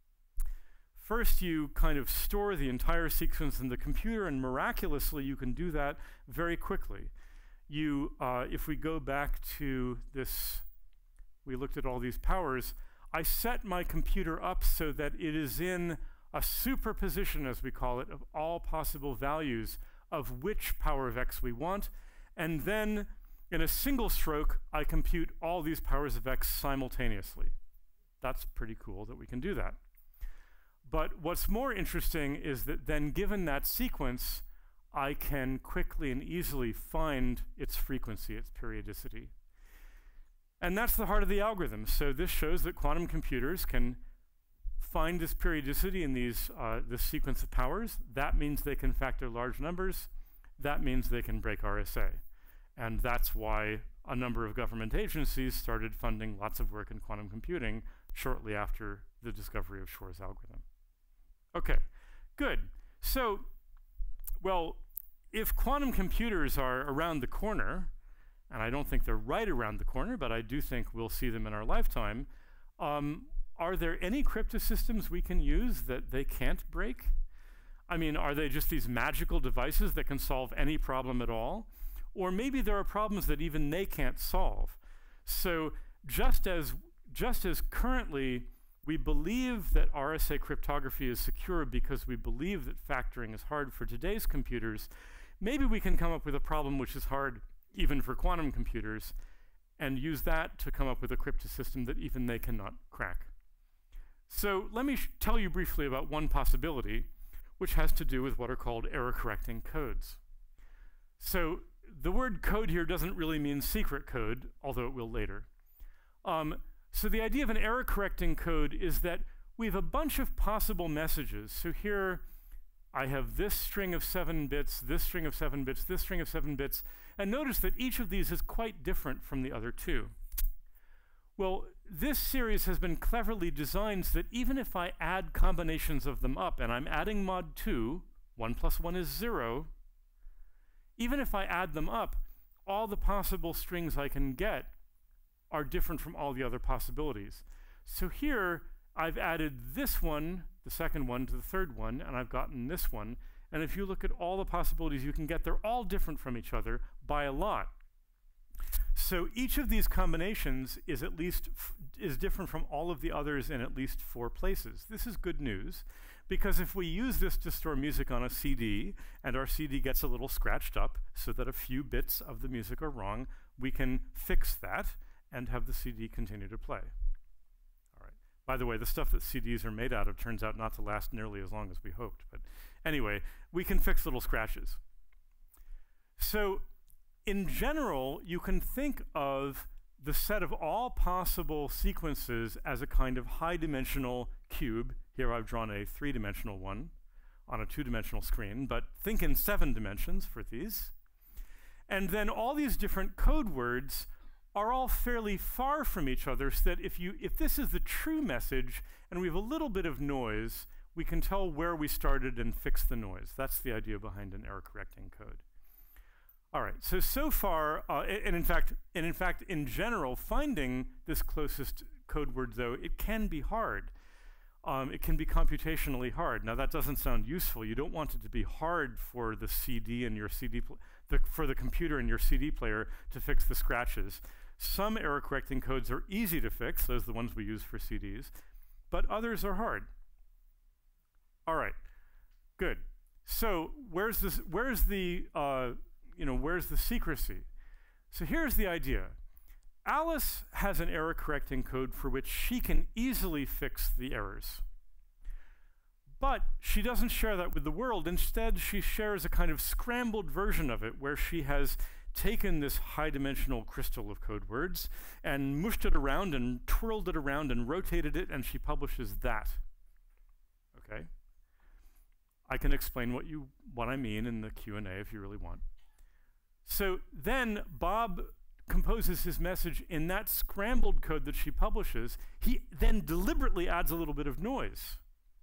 First, you kind of store the entire sequence in the computer, and miraculously, you can do that very quickly. You, uh, if we go back to this, we looked at all these powers, I set my computer up so that it is in a superposition, as we call it, of all possible values of which power of x we want, and then in a single stroke, I compute all these powers of x simultaneously. That's pretty cool that we can do that. But what's more interesting is that then, given that sequence, I can quickly and easily find its frequency, its periodicity. And that's the heart of the algorithm. So this shows that quantum computers can find this periodicity in these, uh, this sequence of powers. That means they can factor large numbers. That means they can break R S A. And that's why a number of government agencies started funding lots of work in quantum computing shortly after the discovery of Shor's algorithm. Okay, good. So, well, if quantum computers are around the corner, and I don't think they're right around the corner, but I do think we'll see them in our lifetime, um, are there any cryptosystems we can use that they can't break? I mean, are they just these magical devices that can solve any problem at all? Or maybe there are problems that even they can't solve. So just as, just as currently we believe that R S A cryptography is secure because we believe that factoring is hard for today's computers, maybe we can come up with a problem which is hard even for quantum computers, and use that to come up with a cryptosystem that even they cannot crack. So let me tell you briefly about one possibility, which has to do with what are called error-correcting codes. So the word code here doesn't really mean secret code, although it will later. Um, so the idea of an error-correcting code is that we have a bunch of possible messages. So here I have this string of seven bits, this string of seven bits, this string of seven bits, and notice that each of these is quite different from the other two. Well, this series has been cleverly designed so that even if I add combinations of them up, and I'm adding mod two, one plus one is zero, even if I add them up, all the possible strings I can get are different from all the other possibilities. So here, I've added this one, the second one, to the third one, and I've gotten this one. And if you look at all the possibilities you can get, they're all different from each other by a lot. So each of these combinations is at least f is different from all of the others in at least four places. This is good news, because if we use this to store music on a C D, and our C D gets a little scratched up so that a few bits of the music are wrong, we can fix that and have the C D continue to play. All right. By the way, the stuff that C Ds are made out of turns out not to last nearly as long as we hoped. But anyway, we can fix little scratches. So in general, you can think of the set of all possible sequences as a kind of high-dimensional cube. Here I've drawn a three-dimensional one on a two-dimensional screen, but think in seven dimensions for these. And then all these different code words are all fairly far from each other, so that if, you, if this is the true message and we have a little bit of noise, we can tell where we started and fix the noise. That's the idea behind an error-correcting code. All right, so, so far, uh, and, in fact, and in fact, in general, finding this closest code word, though, it can be hard. Um, it can be computationally hard. Now, that doesn't sound useful. You don't want it to be hard for the C D in your C D, the, for the computer in your C D player to fix the scratches. Some error-correcting codes are easy to fix, those are the ones we use for C Ds, but others are hard. All right, good. So where's this? Where's the uh, you know, where's the secrecy? So here's the idea. Alice has an error-correcting code for which she can easily fix the errors. But she doesn't share that with the world. Instead, she shares a kind of scrambled version of it where she has taken this high-dimensional crystal of code words and mushed it around and twirled it around and rotated it, and she publishes that. Okay? I can explain what, you, what I mean in the Q and A if you really want. So then Bob composes his message in that scrambled code that she publishes. He then deliberately adds a little bit of noise.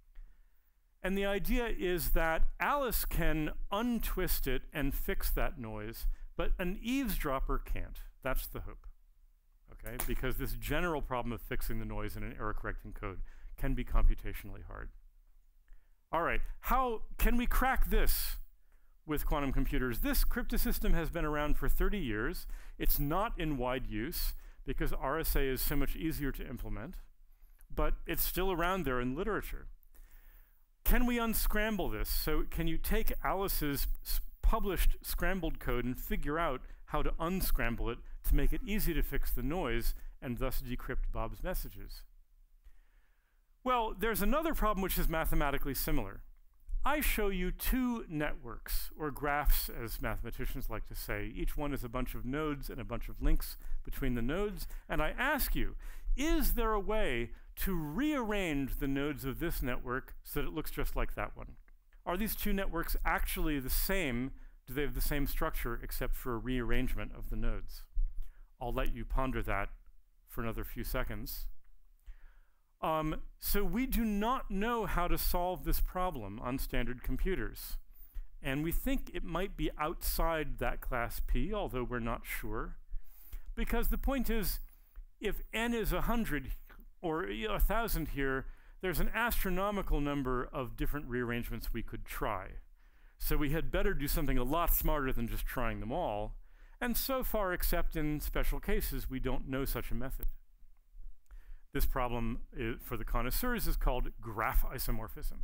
And the idea is that Alice can untwist it and fix that noise, but an eavesdropper can't. That's the hope, okay? Because this general problem of fixing the noise in an error-correcting code can be computationally hard. All right, how can we crack this with quantum computers? This cryptosystem has been around for thirty years. It's not in wide use because R S A is so much easier to implement, but it's still around there in literature. Can we unscramble this? So can you take Alice's published scrambled code and figure out how to unscramble it to make it easy to fix the noise and thus decrypt Bob's messages? Well, there's another problem which is mathematically similar. I show you two networks, or graphs as mathematicians like to say. Each one is a bunch of nodes and a bunch of links between the nodes, and I ask you, is there a way to rearrange the nodes of this network so that it looks just like that one? Are these two networks actually the same? Do they have the same structure except for a rearrangement of the nodes? I'll let you ponder that for another few seconds. Um, so we do not know how to solve this problem on standard computers. And we think it might be outside that class P, although we're not sure. Because the point is, if n is one hundred or one thousand here, there's an astronomical number of different rearrangements we could try. So we had better do something a lot smarter than just trying them all. And so far, except in special cases, we don't know such a method. This problem is, for the connoisseurs is called graph isomorphism.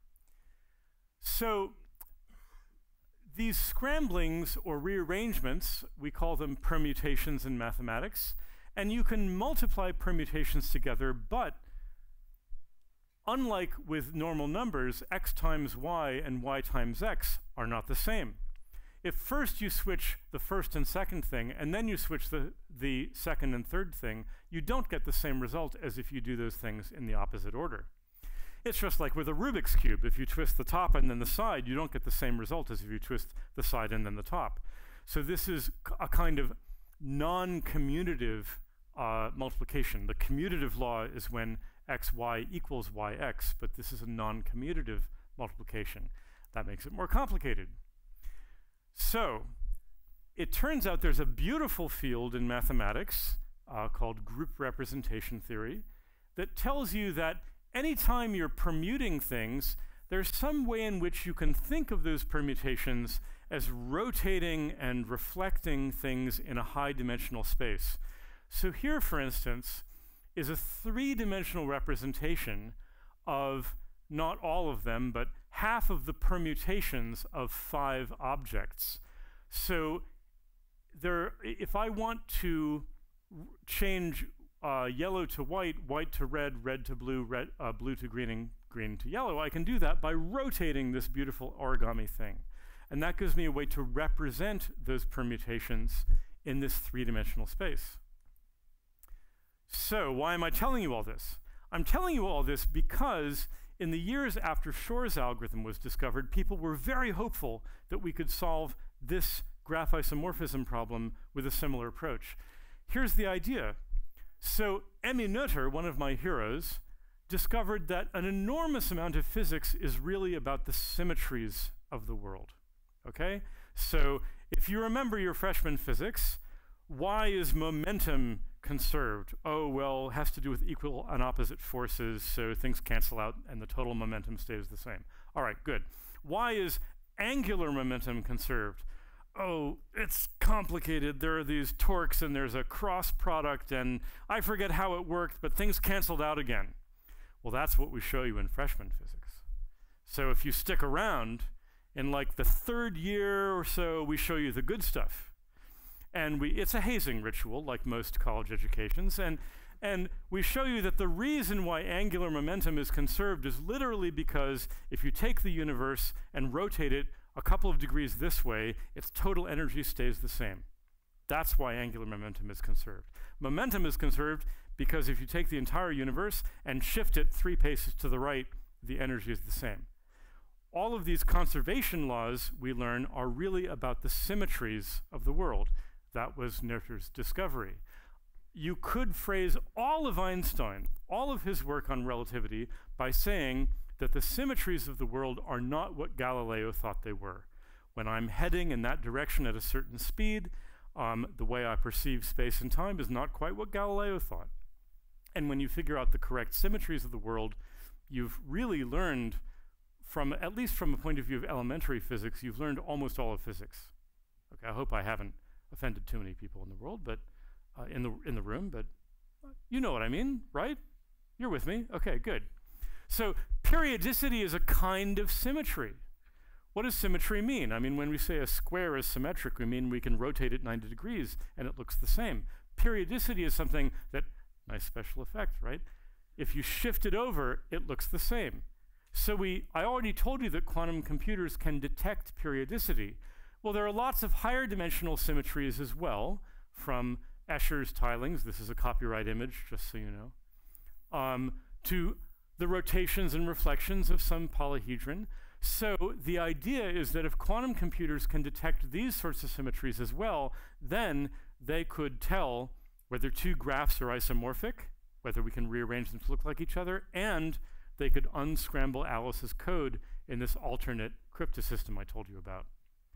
So these scramblings or rearrangements, we call them permutations in mathematics, and you can multiply permutations together, but unlike with normal numbers, x times y and y times x are not the same. If first you switch the first and second thing, and then you switch the, the second and third thing, you don't get the same result as if you do those things in the opposite order. It's just like with a Rubik's Cube. If you twist the top and then the side, you don't get the same result as if you twist the side and then the top. So this is a kind of non-commutative uh, multiplication. The commutative law is when xy equals yx, but this is a non-commutative multiplication. That makes it more complicated. So it turns out there's a beautiful field in mathematics uh, called group representation theory that tells you that anytime you're permuting things, there's some way in which you can think of those permutations as rotating and reflecting things in a high-dimensional space. So here, for instance, is a three-dimensional representation of not all of them, but half of the permutations of five objects. So there, if I want to change uh, yellow to white, white to red, red to blue, red, uh, blue to green, and green to yellow, I can do that by rotating this beautiful origami thing. And that gives me a way to represent those permutations in this three-dimensional space. So why am I telling you all this? I'm telling you all this because in the years after Shor's algorithm was discovered, people were very hopeful that we could solve this graph isomorphism problem with a similar approach. Here's the idea. So Emmy Noether, one of my heroes, discovered that an enormous amount of physics is really about the symmetries of the world. Okay? So if you remember your freshman physics, why is momentum conserved? Oh, well, it has to do with equal and opposite forces, so things cancel out and the total momentum stays the same. All right, good. Why is angular momentum conserved? Oh, it's complicated. There are these torques and there's a cross product and I forget how it worked, but things canceled out again. Well, that's what we show you in freshman physics. So if you stick around, in like the third year or so, we show you the good stuff. And we, it's a hazing ritual, like most college educations, and, and we show you that the reason why angular momentum is conserved is literally because if you take the universe and rotate it a couple of degrees this way, its total energy stays the same. That's why angular momentum is conserved. Momentum is conserved because if you take the entire universe and shift it three paces to the right, the energy is the same. All of these conservation laws, we learn, are really about the symmetries of the world. That was Noether's discovery. You could phrase all of Einstein, all of his work on relativity, by saying that the symmetries of the world are not what Galileo thought they were. When I'm heading in that direction at a certain speed, um, the way I perceive space and time is not quite what Galileo thought. And when you figure out the correct symmetries of the world, you've really learned, from at least from a point of view of elementary physics, you've learned almost all of physics. Okay, I hope I haven't offended too many people in the world, but uh, in the in the room, but you know what I mean, right? You're with me? Okay, good. So periodicity is a kind of symmetry. What does symmetry mean? I mean, when we say a square is symmetric, we mean we can rotate it ninety degrees and it looks the same. Periodicity is something that, nice special effect, right? If you shift it over, it looks the same. So we, I already told you that quantum computers can detect periodicity. Well, there are lots of higher dimensional symmetries as well, from Escher's tilings, this is a copyright image, just so you know, um, to the rotations and reflections of some polyhedron. So the idea is that if quantum computers can detect these sorts of symmetries as well, then they could tell whether two graphs are isomorphic, whether we can rearrange them to look like each other, and they could unscramble Alice's code in this alternate cryptosystem I told you about.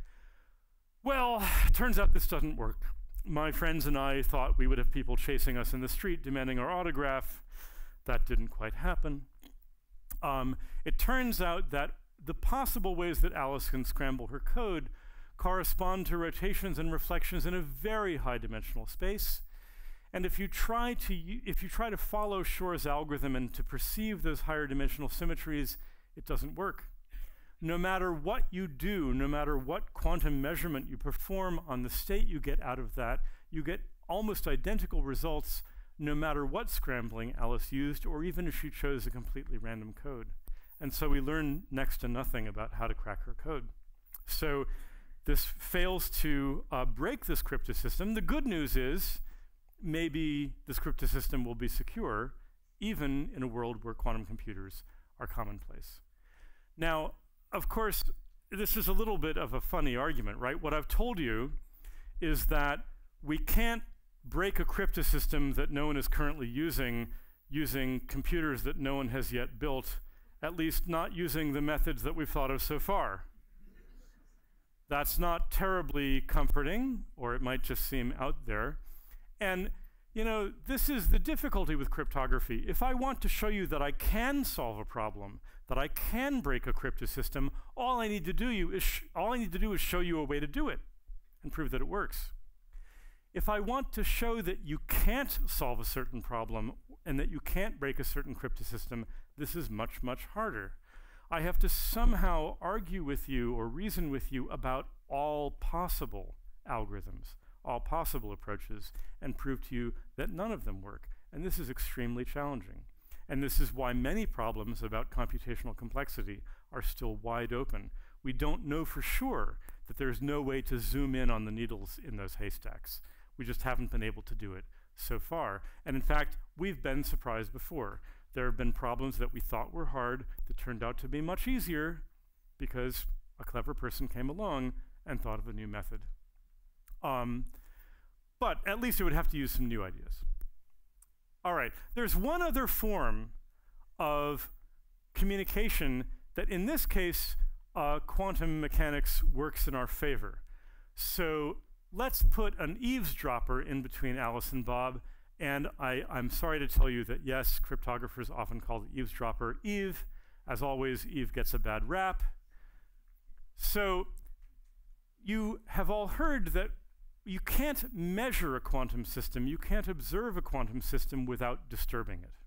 Well, turns out this doesn't work. My friends and I thought we would have people chasing us in the street demanding our autograph. That didn't quite happen. Um, it turns out that the possible ways that Alice can scramble her code correspond to rotations and reflections in a very high dimensional space. And if you try to, if you try to follow Shor's algorithm and to perceive those higher dimensional symmetries, it doesn't work. No matter what you do, no matter what quantum measurement you perform on the state you get out of that, you get almost identical results no matter what scrambling Alice used, or even if she chose a completely random code. And so we learn next to nothing about how to crack her code. So this fails to uh, break this cryptosystem. The good news is maybe this cryptosystem will be secure, even in a world where quantum computers are commonplace. Now, of course, this is a little bit of a funny argument, right? What I've told you is that we can't break a cryptosystem that no one is currently using using computers that no one has yet built, at least not using the methods that we've thought of so far. That's not terribly comforting, or it might just seem out there. And you know, this is the difficulty with cryptography. If I want to show you that I can solve a problem, that I can break a cryptosystem, all I need to do you is sh all I need to do is show you a way to do it and prove that it works. If I want to show that you can't solve a certain problem and that you can't break a certain cryptosystem, this is much, much harder. I have to somehow argue with you or reason with you about all possible algorithms, all possible approaches, and prove to you that none of them work. And this is extremely challenging. And this is why many problems about computational complexity are still wide open. We don't know for sure that there's no way to zoom in on the needles in those haystacks. We just haven't been able to do it so far. And in fact, we've been surprised before. There have been problems that we thought were hard that turned out to be much easier because a clever person came along and thought of a new method. Um, but at least it would have to use some new ideas. All right, there's one other form of communication that in this case, uh, quantum mechanics works in our favor. So let's put an eavesdropper in between Alice and Bob. And I, I'm sorry to tell you that yes, cryptographers often call the eavesdropper Eve. As always, Eve gets a bad rap. So you have all heard that you can't measure a quantum system, you can't observe a quantum system without disturbing it.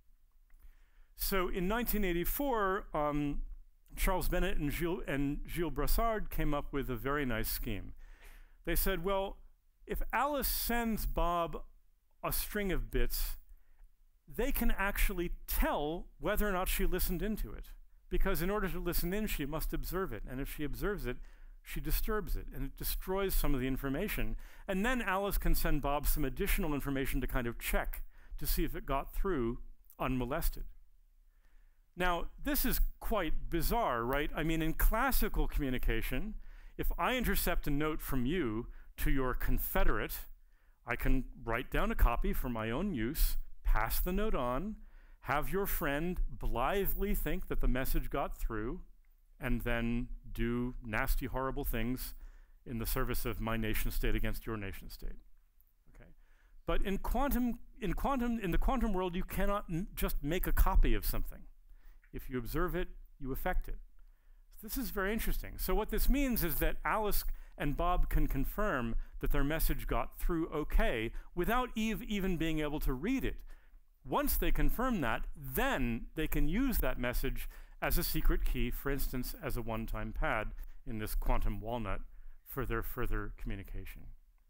So in nineteen eighty-four, um, Charles Bennett and Gilles, and Gilles Brassard came up with a very nice scheme. They said, well, if Alice sends Bob a string of bits, they can actually tell whether or not she listened into it. Because in order to listen in, she must observe it. And if she observes it, she disturbs it, and it destroys some of the information. And then Alice can send Bob some additional information to kind of check to see if it got through unmolested. Now, this is quite bizarre, right? I mean, in classical communication, if I intercept a note from you to your confederate, I can write down a copy for my own use, pass the note on, have your friend blithely think that the message got through, and then do nasty, horrible things in the service of my nation state against your nation state. Okay? But in quantum, in quantum, in the quantum world, you cannot n just make a copy of something. If you observe it, you affect it. So this is very interesting. So what this means is that Alice and Bob can confirm that their message got through okay without Eve even being able to read it. Once they confirm that, then they can use that message as a secret key, for instance, as a one-time pad in this quantum walnut for their further communication.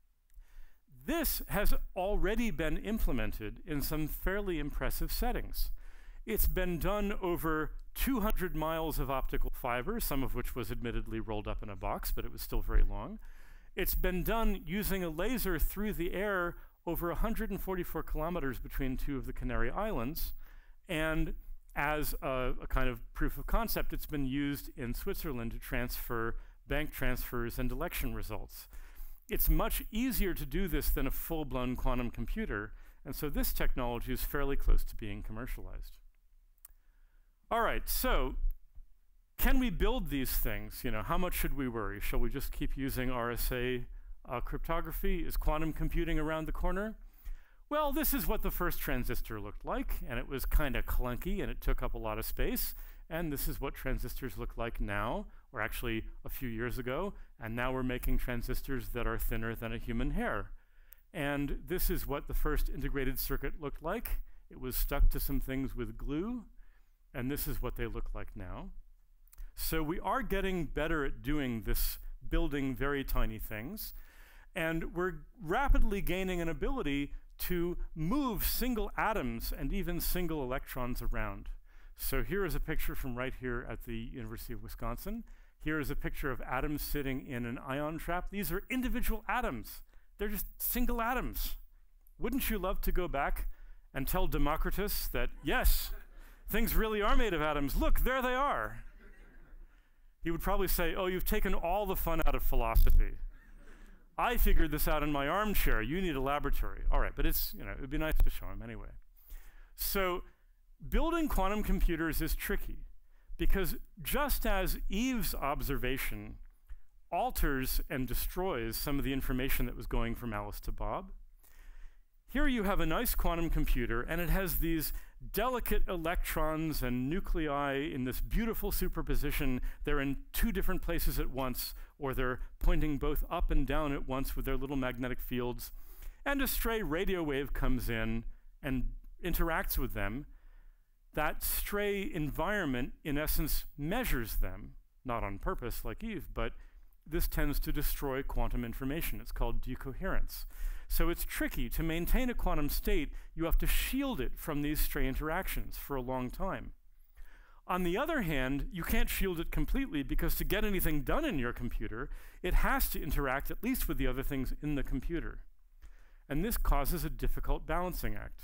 This has already been implemented in some fairly impressive settings. It's been done over two hundred miles of optical fiber, some of which was admittedly rolled up in a box, but it was still very long. It's been done using a laser through the air over one hundred forty-four kilometers between two of the Canary Islands, and as a, a kind of proof of concept, it's been used in Switzerland to transfer bank transfers and election results. It's much easier to do this than a full-blown quantum computer, And so this technology is fairly close to being commercialized. All right, so can we build these things? You know, how much should we worry? Shall we just keep using R S A uh, cryptography? Is quantum computing around the corner? Well, this is what the first transistor looked like, and it was kind of clunky, and it took up a lot of space. And this is what transistors look like now, or actually a few years ago, and now we're making transistors that are thinner than a human hair. And this is what the first integrated circuit looked like. It was stuck to some things with glue, and this is what they look like now. So we are getting better at doing this, building very tiny things, and we're rapidly gaining an ability to move single atoms and even single electrons around. So here is a picture from right here at the University of Wisconsin. Here is a picture of atoms sitting in an ion trap. These are individual atoms. They're just single atoms. Wouldn't you love to go back and tell Democritus that, yes, things really are made of atoms. Look, there they are. He would probably say, oh, you've taken all the fun out of philosophy. I figured this out in my armchair. You need a laboratory. All right, but it's, you know, it'd be nice to show him anyway. So building quantum computers is tricky because just as Eve's observation alters and destroys some of the information that was going from Alice to Bob, here you have a nice quantum computer, and it has these delicate electrons and nuclei in this beautiful superposition. They're in two different places at once, or they're pointing both up and down at once with their little magnetic fields. And a stray radio wave comes in and interacts with them. That stray environment, in essence, measures them, not on purpose like Eve, but this tends to destroy quantum information. It's called decoherence. So it's tricky. To maintain a quantum state, you have to shield it from these stray interactions for a long time. On the other hand, you can't shield it completely because to get anything done in your computer, it has to interact at least with the other things in the computer. And this causes a difficult balancing act.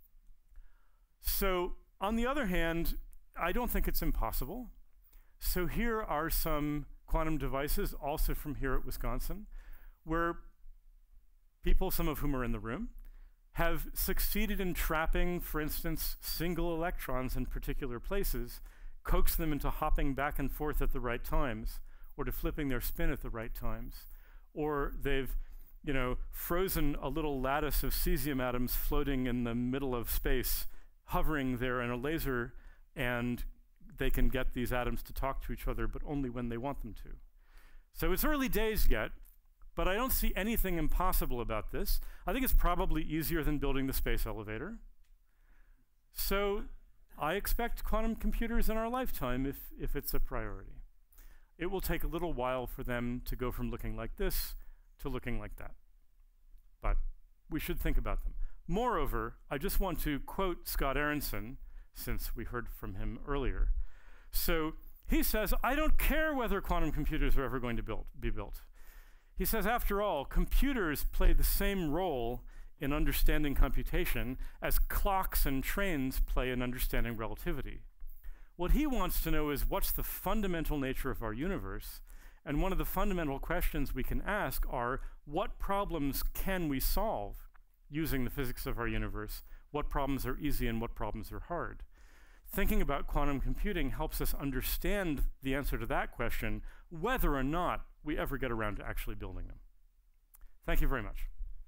So on the other hand, I don't think it's impossible. So here are some quantum devices, also from here at Wisconsin, where people, some of whom are in the room, have succeeded in trapping, for instance, single electrons in particular places, coax them into hopping back and forth at the right times, or to flipping their spin at the right times. Or they've, you know, frozen a little lattice of cesium atoms floating in the middle of space, hovering there in a laser, and they can get these atoms to talk to each other, but only when they want them to. So it's early days yet, but I don't see anything impossible about this. I think it's probably easier than building the space elevator. So I expect quantum computers in our lifetime if, if it's a priority. It will take a little while for them to go from looking like this to looking like that. But we should think about them. Moreover, I just want to quote Scott Aronson, since we heard from him earlier. So he says, I don't care whether quantum computers are ever going to build, be built. He says, after all, computers play the same role in understanding computation as clocks and trains play in understanding relativity. What he wants to know is what's the fundamental nature of our universe, and one of the fundamental questions we can ask are, what problems can we solve using the physics of our universe? What problems are easy and what problems are hard? Thinking about quantum computing helps us understand the answer to that question, whether or not we ever get around to actually building them. Thank you very much.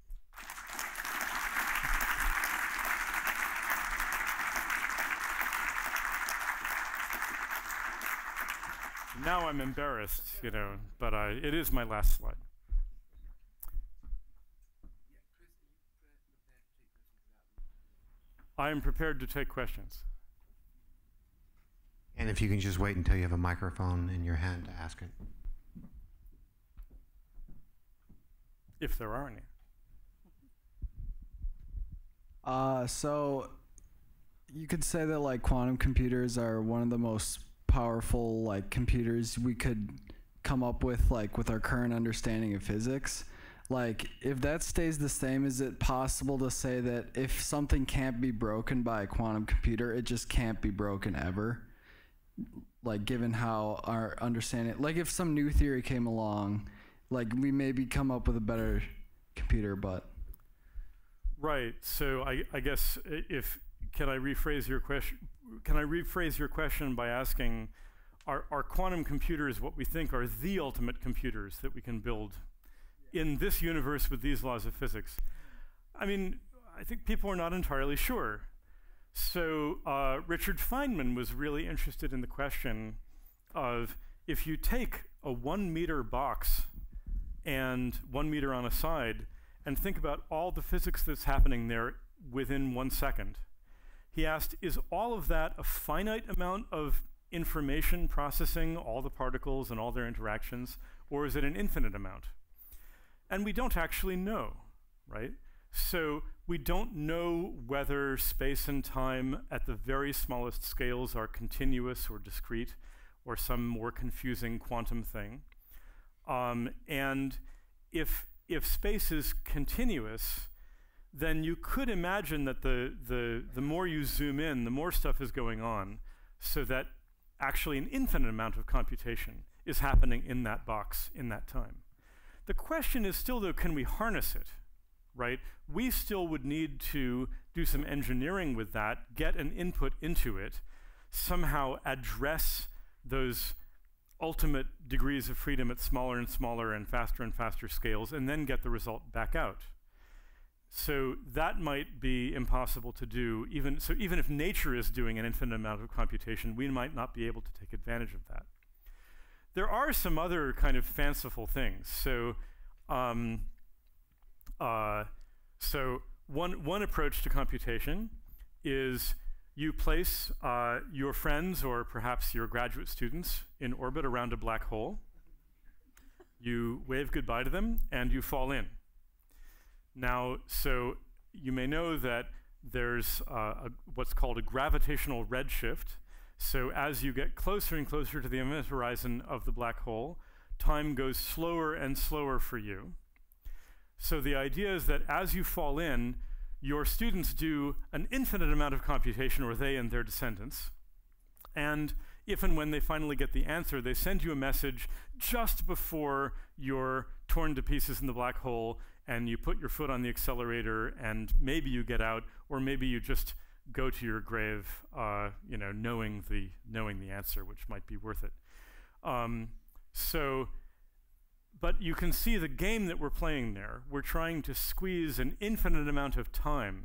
Now I'm embarrassed, you know, but I, it is my last slide. I am prepared to take questions. And if you can just wait until you have a microphone in your hand to ask it. If there are any. Uh, so you could say that like quantum computers are one of the most powerful like computers we could come up with like with our current understanding of physics. Like if that stays the same, is it possible to say that if something can't be broken by a quantum computer, it just can't be broken ever? Like given how our understanding, like if some new theory came along, like we maybe come up with a better computer, but. Right. So I, I guess if can I rephrase your question? Can I rephrase your question by asking, are, are quantum computers what we think are the ultimate computers that we can build yeah. in this universe with these laws of physics? I mean, I think people are not entirely sure. So uh, Richard Feynman was really interested in the question of, if you take a one meter box and one meter on a side and think about all the physics that's happening there within one second, he asked, is all of that a finite amount of information processing all the particles and all their interactions, or is it an infinite amount? And we don't actually know, right? So we don't know whether space and time at the very smallest scales are continuous or discrete or some more confusing quantum thing. Um, and if, if space is continuous, then you could imagine that the, the, the more you zoom in, the more stuff is going on, so that actually an infinite amount of computation is happening in that box in that time. The question is still, though, can we harness it, right? We still would need to do some engineering with that, get an input into it, somehow address those ultimate degrees of freedom at smaller and smaller and faster and faster scales, and then get the result back out. So that might be impossible to do. Even, so even if nature is doing an infinite amount of computation, we might not be able to take advantage of that. There are some other kind of fanciful things. So, um, uh, so one, one approach to computation is you place uh, your friends or perhaps your graduate students in orbit around a black hole. You wave goodbye to them and you fall in. Now, so you may know that there's uh, a, what's called a gravitational redshift. So as you get closer and closer to the event horizon of the black hole, time goes slower and slower for you. So the idea is that as you fall in, your students do an infinite amount of computation, or they and their descendants. And if and when they finally get the answer, they send you a message just before you're torn to pieces in the black hole, and you put your foot on the accelerator, and maybe you get out, or maybe you just go to your grave, uh, you know, knowing the knowing the answer, which might be worth it. Um, so, but you can see the game that we're playing there. We're trying to squeeze an infinite amount of time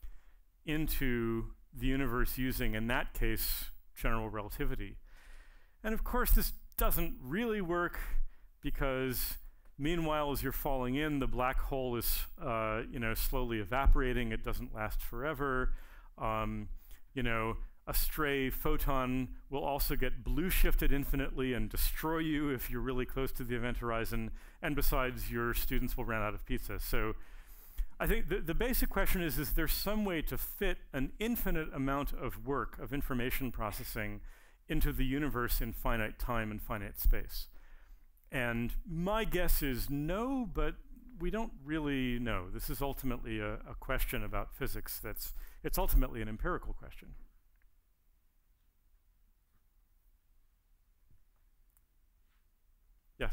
into the universe using, in that case, general relativity. And of course, this doesn't really work, because meanwhile, as you're falling in, the black hole is, uh, you know, slowly evaporating. It doesn't last forever. Um, you know, a stray photon will also get blue shifted infinitely and destroy you if you're really close to the event horizon. And besides, your students will run out of pizza. So I think the, the basic question is, is there some way to fit an infinite amount of work, of information processing, into the universe in finite time and finite space? And my guess is no, but we don't really know. This is ultimately a, a question about physics that's, it's ultimately an empirical question. Yes?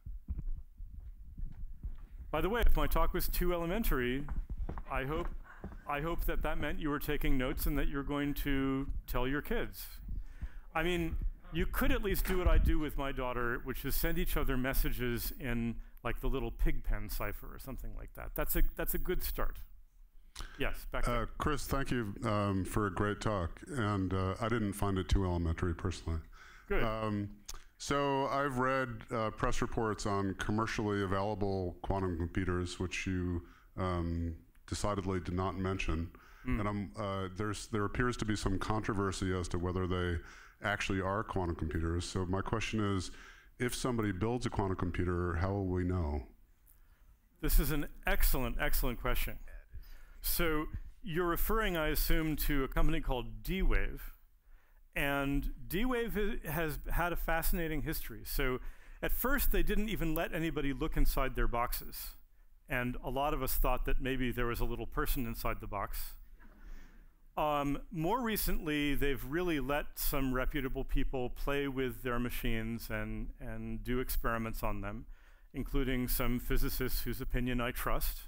By the way, if my talk was too elementary, I hope, I hope that that meant you were taking notes and that you're going to tell your kids. I mean, you could at least do what I do with my daughter, which is send each other messages in like the little Pigpen cipher or something like that. That's a, that's a good start. Yes, back uh, Cris, thank you um, for a great talk. And uh, I didn't find it too elementary personally. Good. Um, so I've read uh, press reports on commercially available quantum computers, which you um, decidedly did not mention. Mm. And I'm, uh, there's, there appears to be some controversy as to whether they actually are quantum computers. So my question is, if somebody builds a quantum computer, how will we know? This is an excellent, excellent question. So you're referring, I assume, to a company called D-Wave. And D-Wave has had a fascinating history. So at first, they didn't even let anybody look inside their boxes. And a lot of us thought that maybe there was a little person inside the box. Um, more recently, they've really let some reputable people play with their machines and, and do experiments on them, including some physicists whose opinion I trust.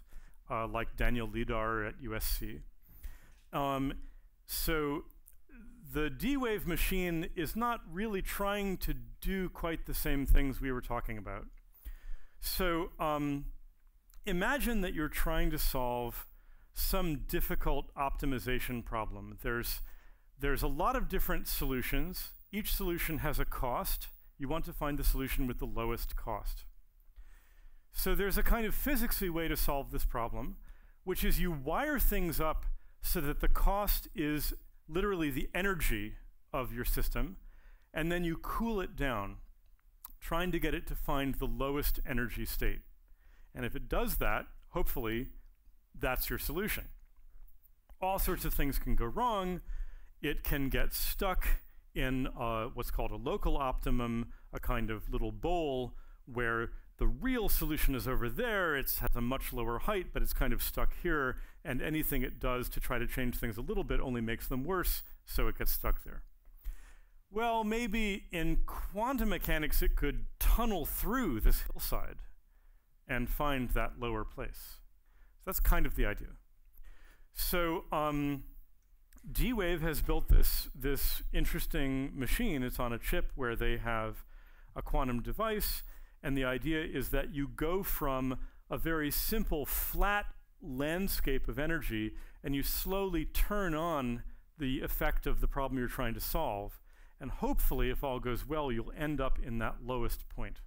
uh, like Daniel Lidar at U S C. Um, so the D-Wave machine is not really trying to do quite the same things we were talking about. So um, imagine that you're trying to solve some difficult optimization problem. There's, there's a lot of different solutions. Each solution has a cost. You want to find the solution with the lowest cost. So there's a kind of physicsy way to solve this problem, which is you wire things up so that the cost is literally the energy of your system, and then you cool it down, trying to get it to find the lowest energy state. And if it does that, hopefully, that's your solution. All sorts of things can go wrong. It can get stuck in uh, what's called a local optimum, a kind of little bowl where the real solution is over there. It has a much lower height, but it's kind of stuck here, and anything it does to try to change things a little bit only makes them worse, so it gets stuck there. Well, maybe in quantum mechanics it could tunnel through this hillside and find that lower place. So that's kind of the idea. So um, D-Wave has built this, this interesting machine. It's on a chip where they have a quantum device, and the idea is that you go from a very simple flat landscape of energy and you slowly turn on the effect of the problem you're trying to solve, and hopefully, if all goes well, you'll end up in that lowest point.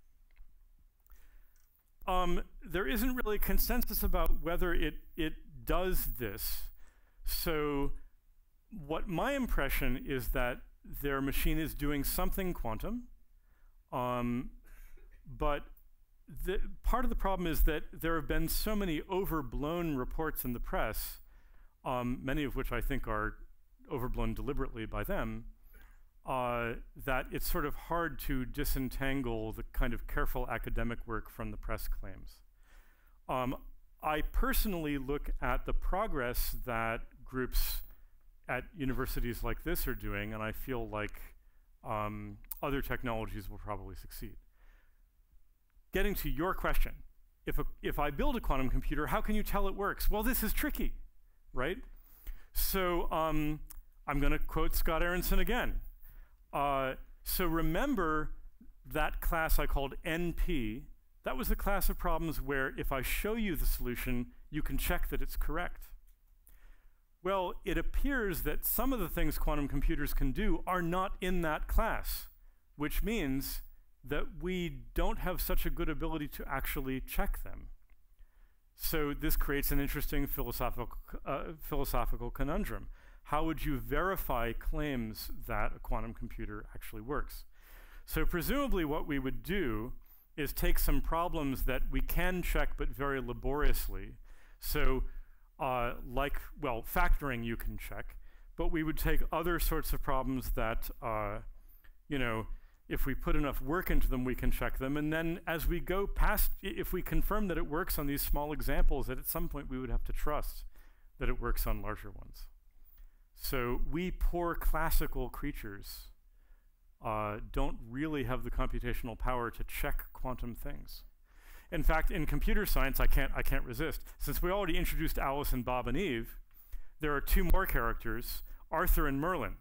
Um, there isn't really consensus about whether it, it does this. So what my impression is that their machine is doing something quantum, um, but the, part of the problem is that there have been so many overblown reports in the press, um, many of which I think are overblown deliberately by them, uh, that it's sort of hard to disentangle the kind of careful academic work from the press claims. Um, I personally look at the progress that groups at universities like this are doing, and I feel like um, other technologies will probably succeed. Getting to your question, if, a, if I build a quantum computer, how can you tell it works? Well, this is tricky, right? So um, I'm going to quote Scott Aronson again. Uh, so remember that class I called N P. That was the class of problems where if I show you the solution, you can check that it's correct. Well, it appears that some of the things quantum computers can do are not in that class, which means that we don't have such a good ability to actually check them. So this creates an interesting philosophical, uh, philosophical conundrum. How would you verify claims that a quantum computer actually works? So presumably what we would do is take some problems that we can check but very laboriously. So uh, like, well, factoring you can check, but we would take other sorts of problems that, uh, you know, if we put enough work into them, we can check them. And then as we go past, if we confirm that it works on these small examples, that at some point we would have to trust that it works on larger ones. So we poor classical creatures uh, don't really have the computational power to check quantum things. In fact, in computer science, I can't, I can't resist. Since we already introduced Alice and Bob and Eve, there are two more characters, Arthur and Merlin.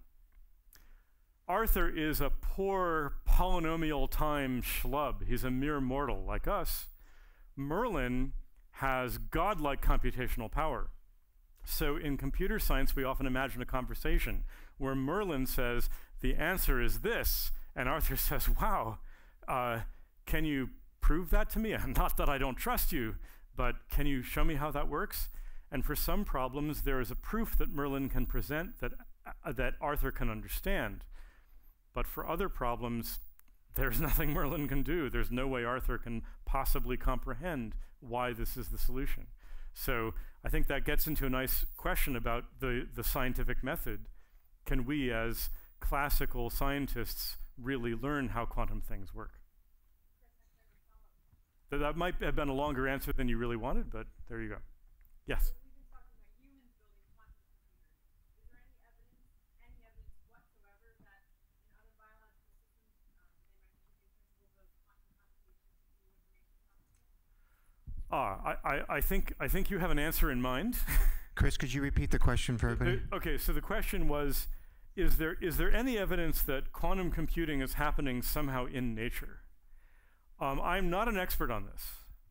Arthur is a poor polynomial time schlub. He's a mere mortal like us. Merlin has godlike computational power. So in computer science, we often imagine a conversation where Merlin says, the answer is this, and Arthur says, wow, uh, can you prove that to me? Not that I don't trust you, but can you show me how that works? And for some problems, there is a proof that Merlin can present that, uh, that Arthur can understand. But for other problems, there's nothing Merlin can do. There's no way Arthur can possibly comprehend why this is the solution. So I think that gets into a nice question about the, the scientific method. Can we, as classical scientists, really learn how quantum things work? That, that might have been a longer answer than you really wanted, but there you go. Yes? Ah, I, I, I think I think you have an answer in mind. Cris, could you repeat the question for everybody? The, okay, so the question was, is there is there any evidence that quantum computing is happening somehow in nature? Um, I'm not an expert on this.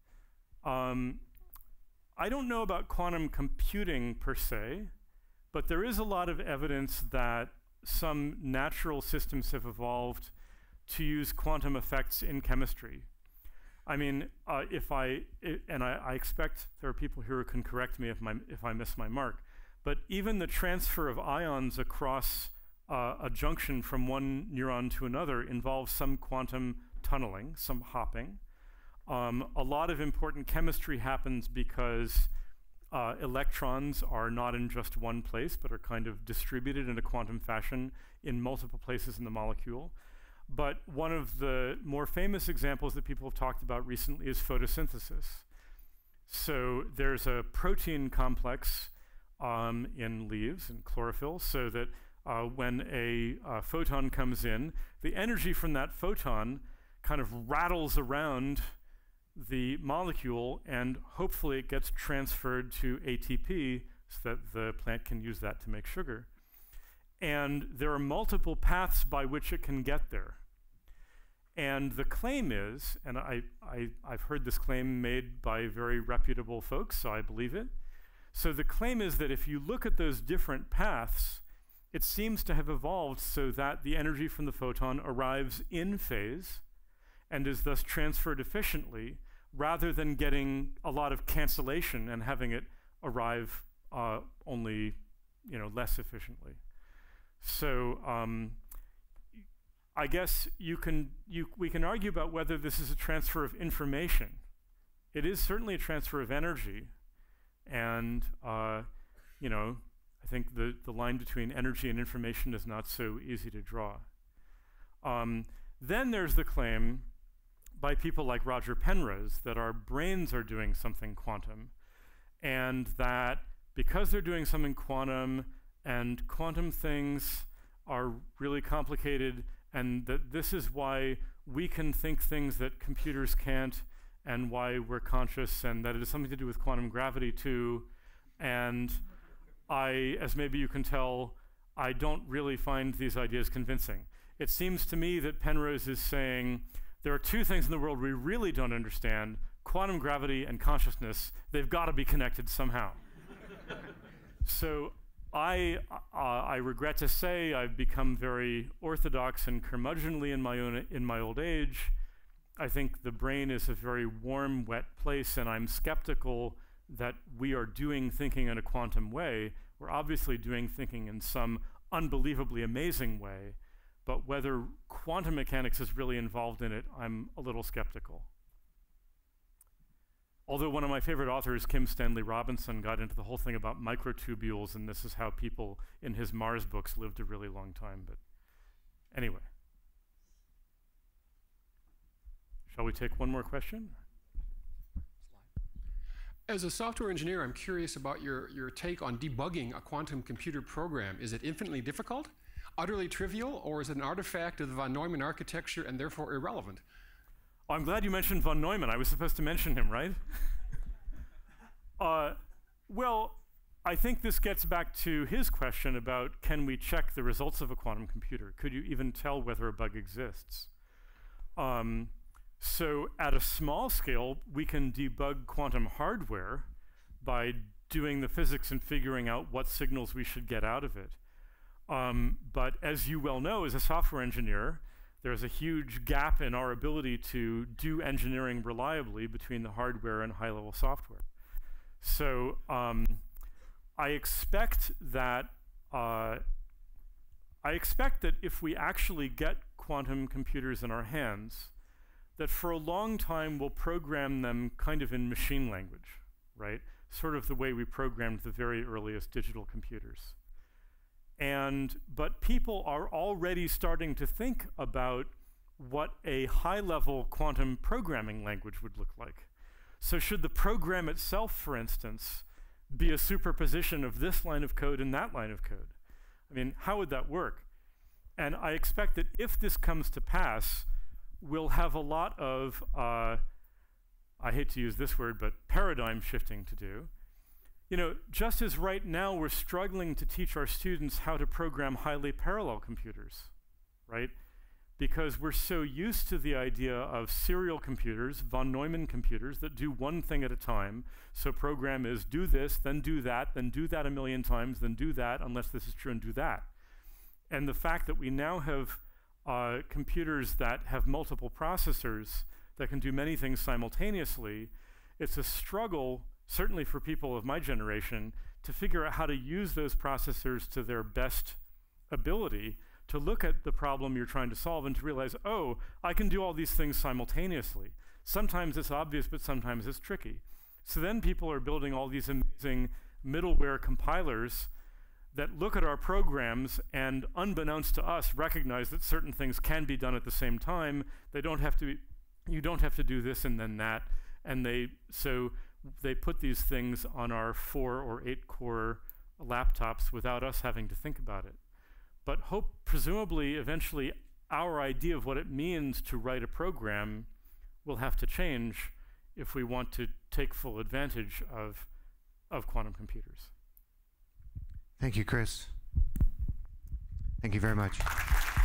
Um, I don't know about quantum computing per se, but there is a lot of evidence that some natural systems have evolved to use quantum effects in chemistry. I mean, uh, if I, I and I, I expect there are people here who can correct me if, my, if I miss my mark, but even the transfer of ions across uh, a junction from one neuron to another involves some quantum tunneling, some hopping. Um, a lot of important chemistry happens because uh, electrons are not in just one place, but are kind of distributed in a quantum fashion in multiple places in the molecule. But one of the more famous examples that people have talked about recently is photosynthesis. So there's a protein complex um, in leaves and chlorophyll, so that uh, when a uh, photon comes in, the energy from that photon kind of rattles around the molecule, and hopefully it gets transferred to A T P so that the plant can use that to make sugar. And there are multiple paths by which it can get there. And the claim is, and I, I, I've heard this claim made by very reputable folks, so I believe it. So the claim is that if you look at those different paths, it seems to have evolved so that the energy from the photon arrives in phase and is thus transferred efficiently, rather than getting a lot of cancellation and having it arrive uh, only, you know, less efficiently. So um, I guess you can, you, we can argue about whether this is a transfer of information. It is certainly a transfer of energy, and uh, you know, I think the, the line between energy and information is not so easy to draw. Um, then there's the claim by people like Roger Penrose that our brains are doing something quantum, and that because they're doing something quantum, and quantum things are really complicated, and that this is why we can think things that computers can't, and why we're conscious, and that it has something to do with quantum gravity too. And I, as maybe you can tell, I don't really find these ideas convincing. It seems to me that Penrose is saying there are two things in the world we really don't understand: quantum gravity and consciousness. They've got to be connected somehow. So I, uh, I regret to say I've become very orthodox and curmudgeonly in my, own, in my old age. I think the brain is a very warm, wet place, and I'm skeptical that we are doing thinking in a quantum way. We're obviously doing thinking in some unbelievably amazing way, but whether quantum mechanics is really involved in it, I'm a little skeptical. Although one of my favorite authors, Kim Stanley Robinson, got into the whole thing about microtubules, and this is how people in his Mars books lived a really long time. But anyway. Shall we take one more question? As a software engineer, I'm curious about your, your take on debugging a quantum computer program. Is it infinitely difficult, utterly trivial, or is it an artifact of the von Neumann architecture and therefore irrelevant? Oh, I'm glad you mentioned von Neumann. I was supposed to mention him, right? uh, well, I think this gets back to his question about, can we check the results of a quantum computer? Could you even tell whether a bug exists? Um, so at a small scale, we can debug quantum hardware by doing the physics and figuring out what signals we should get out of it. Um, but as you well know, as a software engineer, there's a huge gap in our ability to do engineering reliably between the hardware and high-level software. So um, I expect that uh, I expect that if we actually get quantum computers in our hands, that for a long time we'll program them kind of in machine language, right? Sort of the way we programmed the very earliest digital computers. And, but people are already starting to think about what a high-level quantum programming language would look like. So should the program itself, for instance, be a superposition of this line of code and that line of code? I mean, how would that work? And I expect that if this comes to pass, we'll have a lot of uh, I hate to use this word, but paradigm shifting to do. You know, just as right now we're struggling to teach our students how to program highly parallel computers, right? Because we're so used to the idea of serial computers, von Neumann computers, that do one thing at a time. So program is do this, then do that, then do that a million times, then do that, unless this is true, and do that. And the fact that we now have uh, computers that have multiple processors that can do many things simultaneously, it's a struggle, certainly for people of my generation, to figure out how to use those processors to their best ability, to look at the problem you're trying to solve and to realize, oh, I can do all these things simultaneously. Sometimes it's obvious, but sometimes it's tricky. So then people are building all these amazing middleware compilers that look at our programs and, unbeknownst to us, recognize that certain things can be done at the same time. They don't have to, you don't have to do this and then that. And they, so they put these things on our four or eight core laptops without us having to think about it. But hope, presumably, eventually, our idea of what it means to write a program will have to change if we want to take full advantage of, of quantum computers. Thank you, Cris. Thank you very much.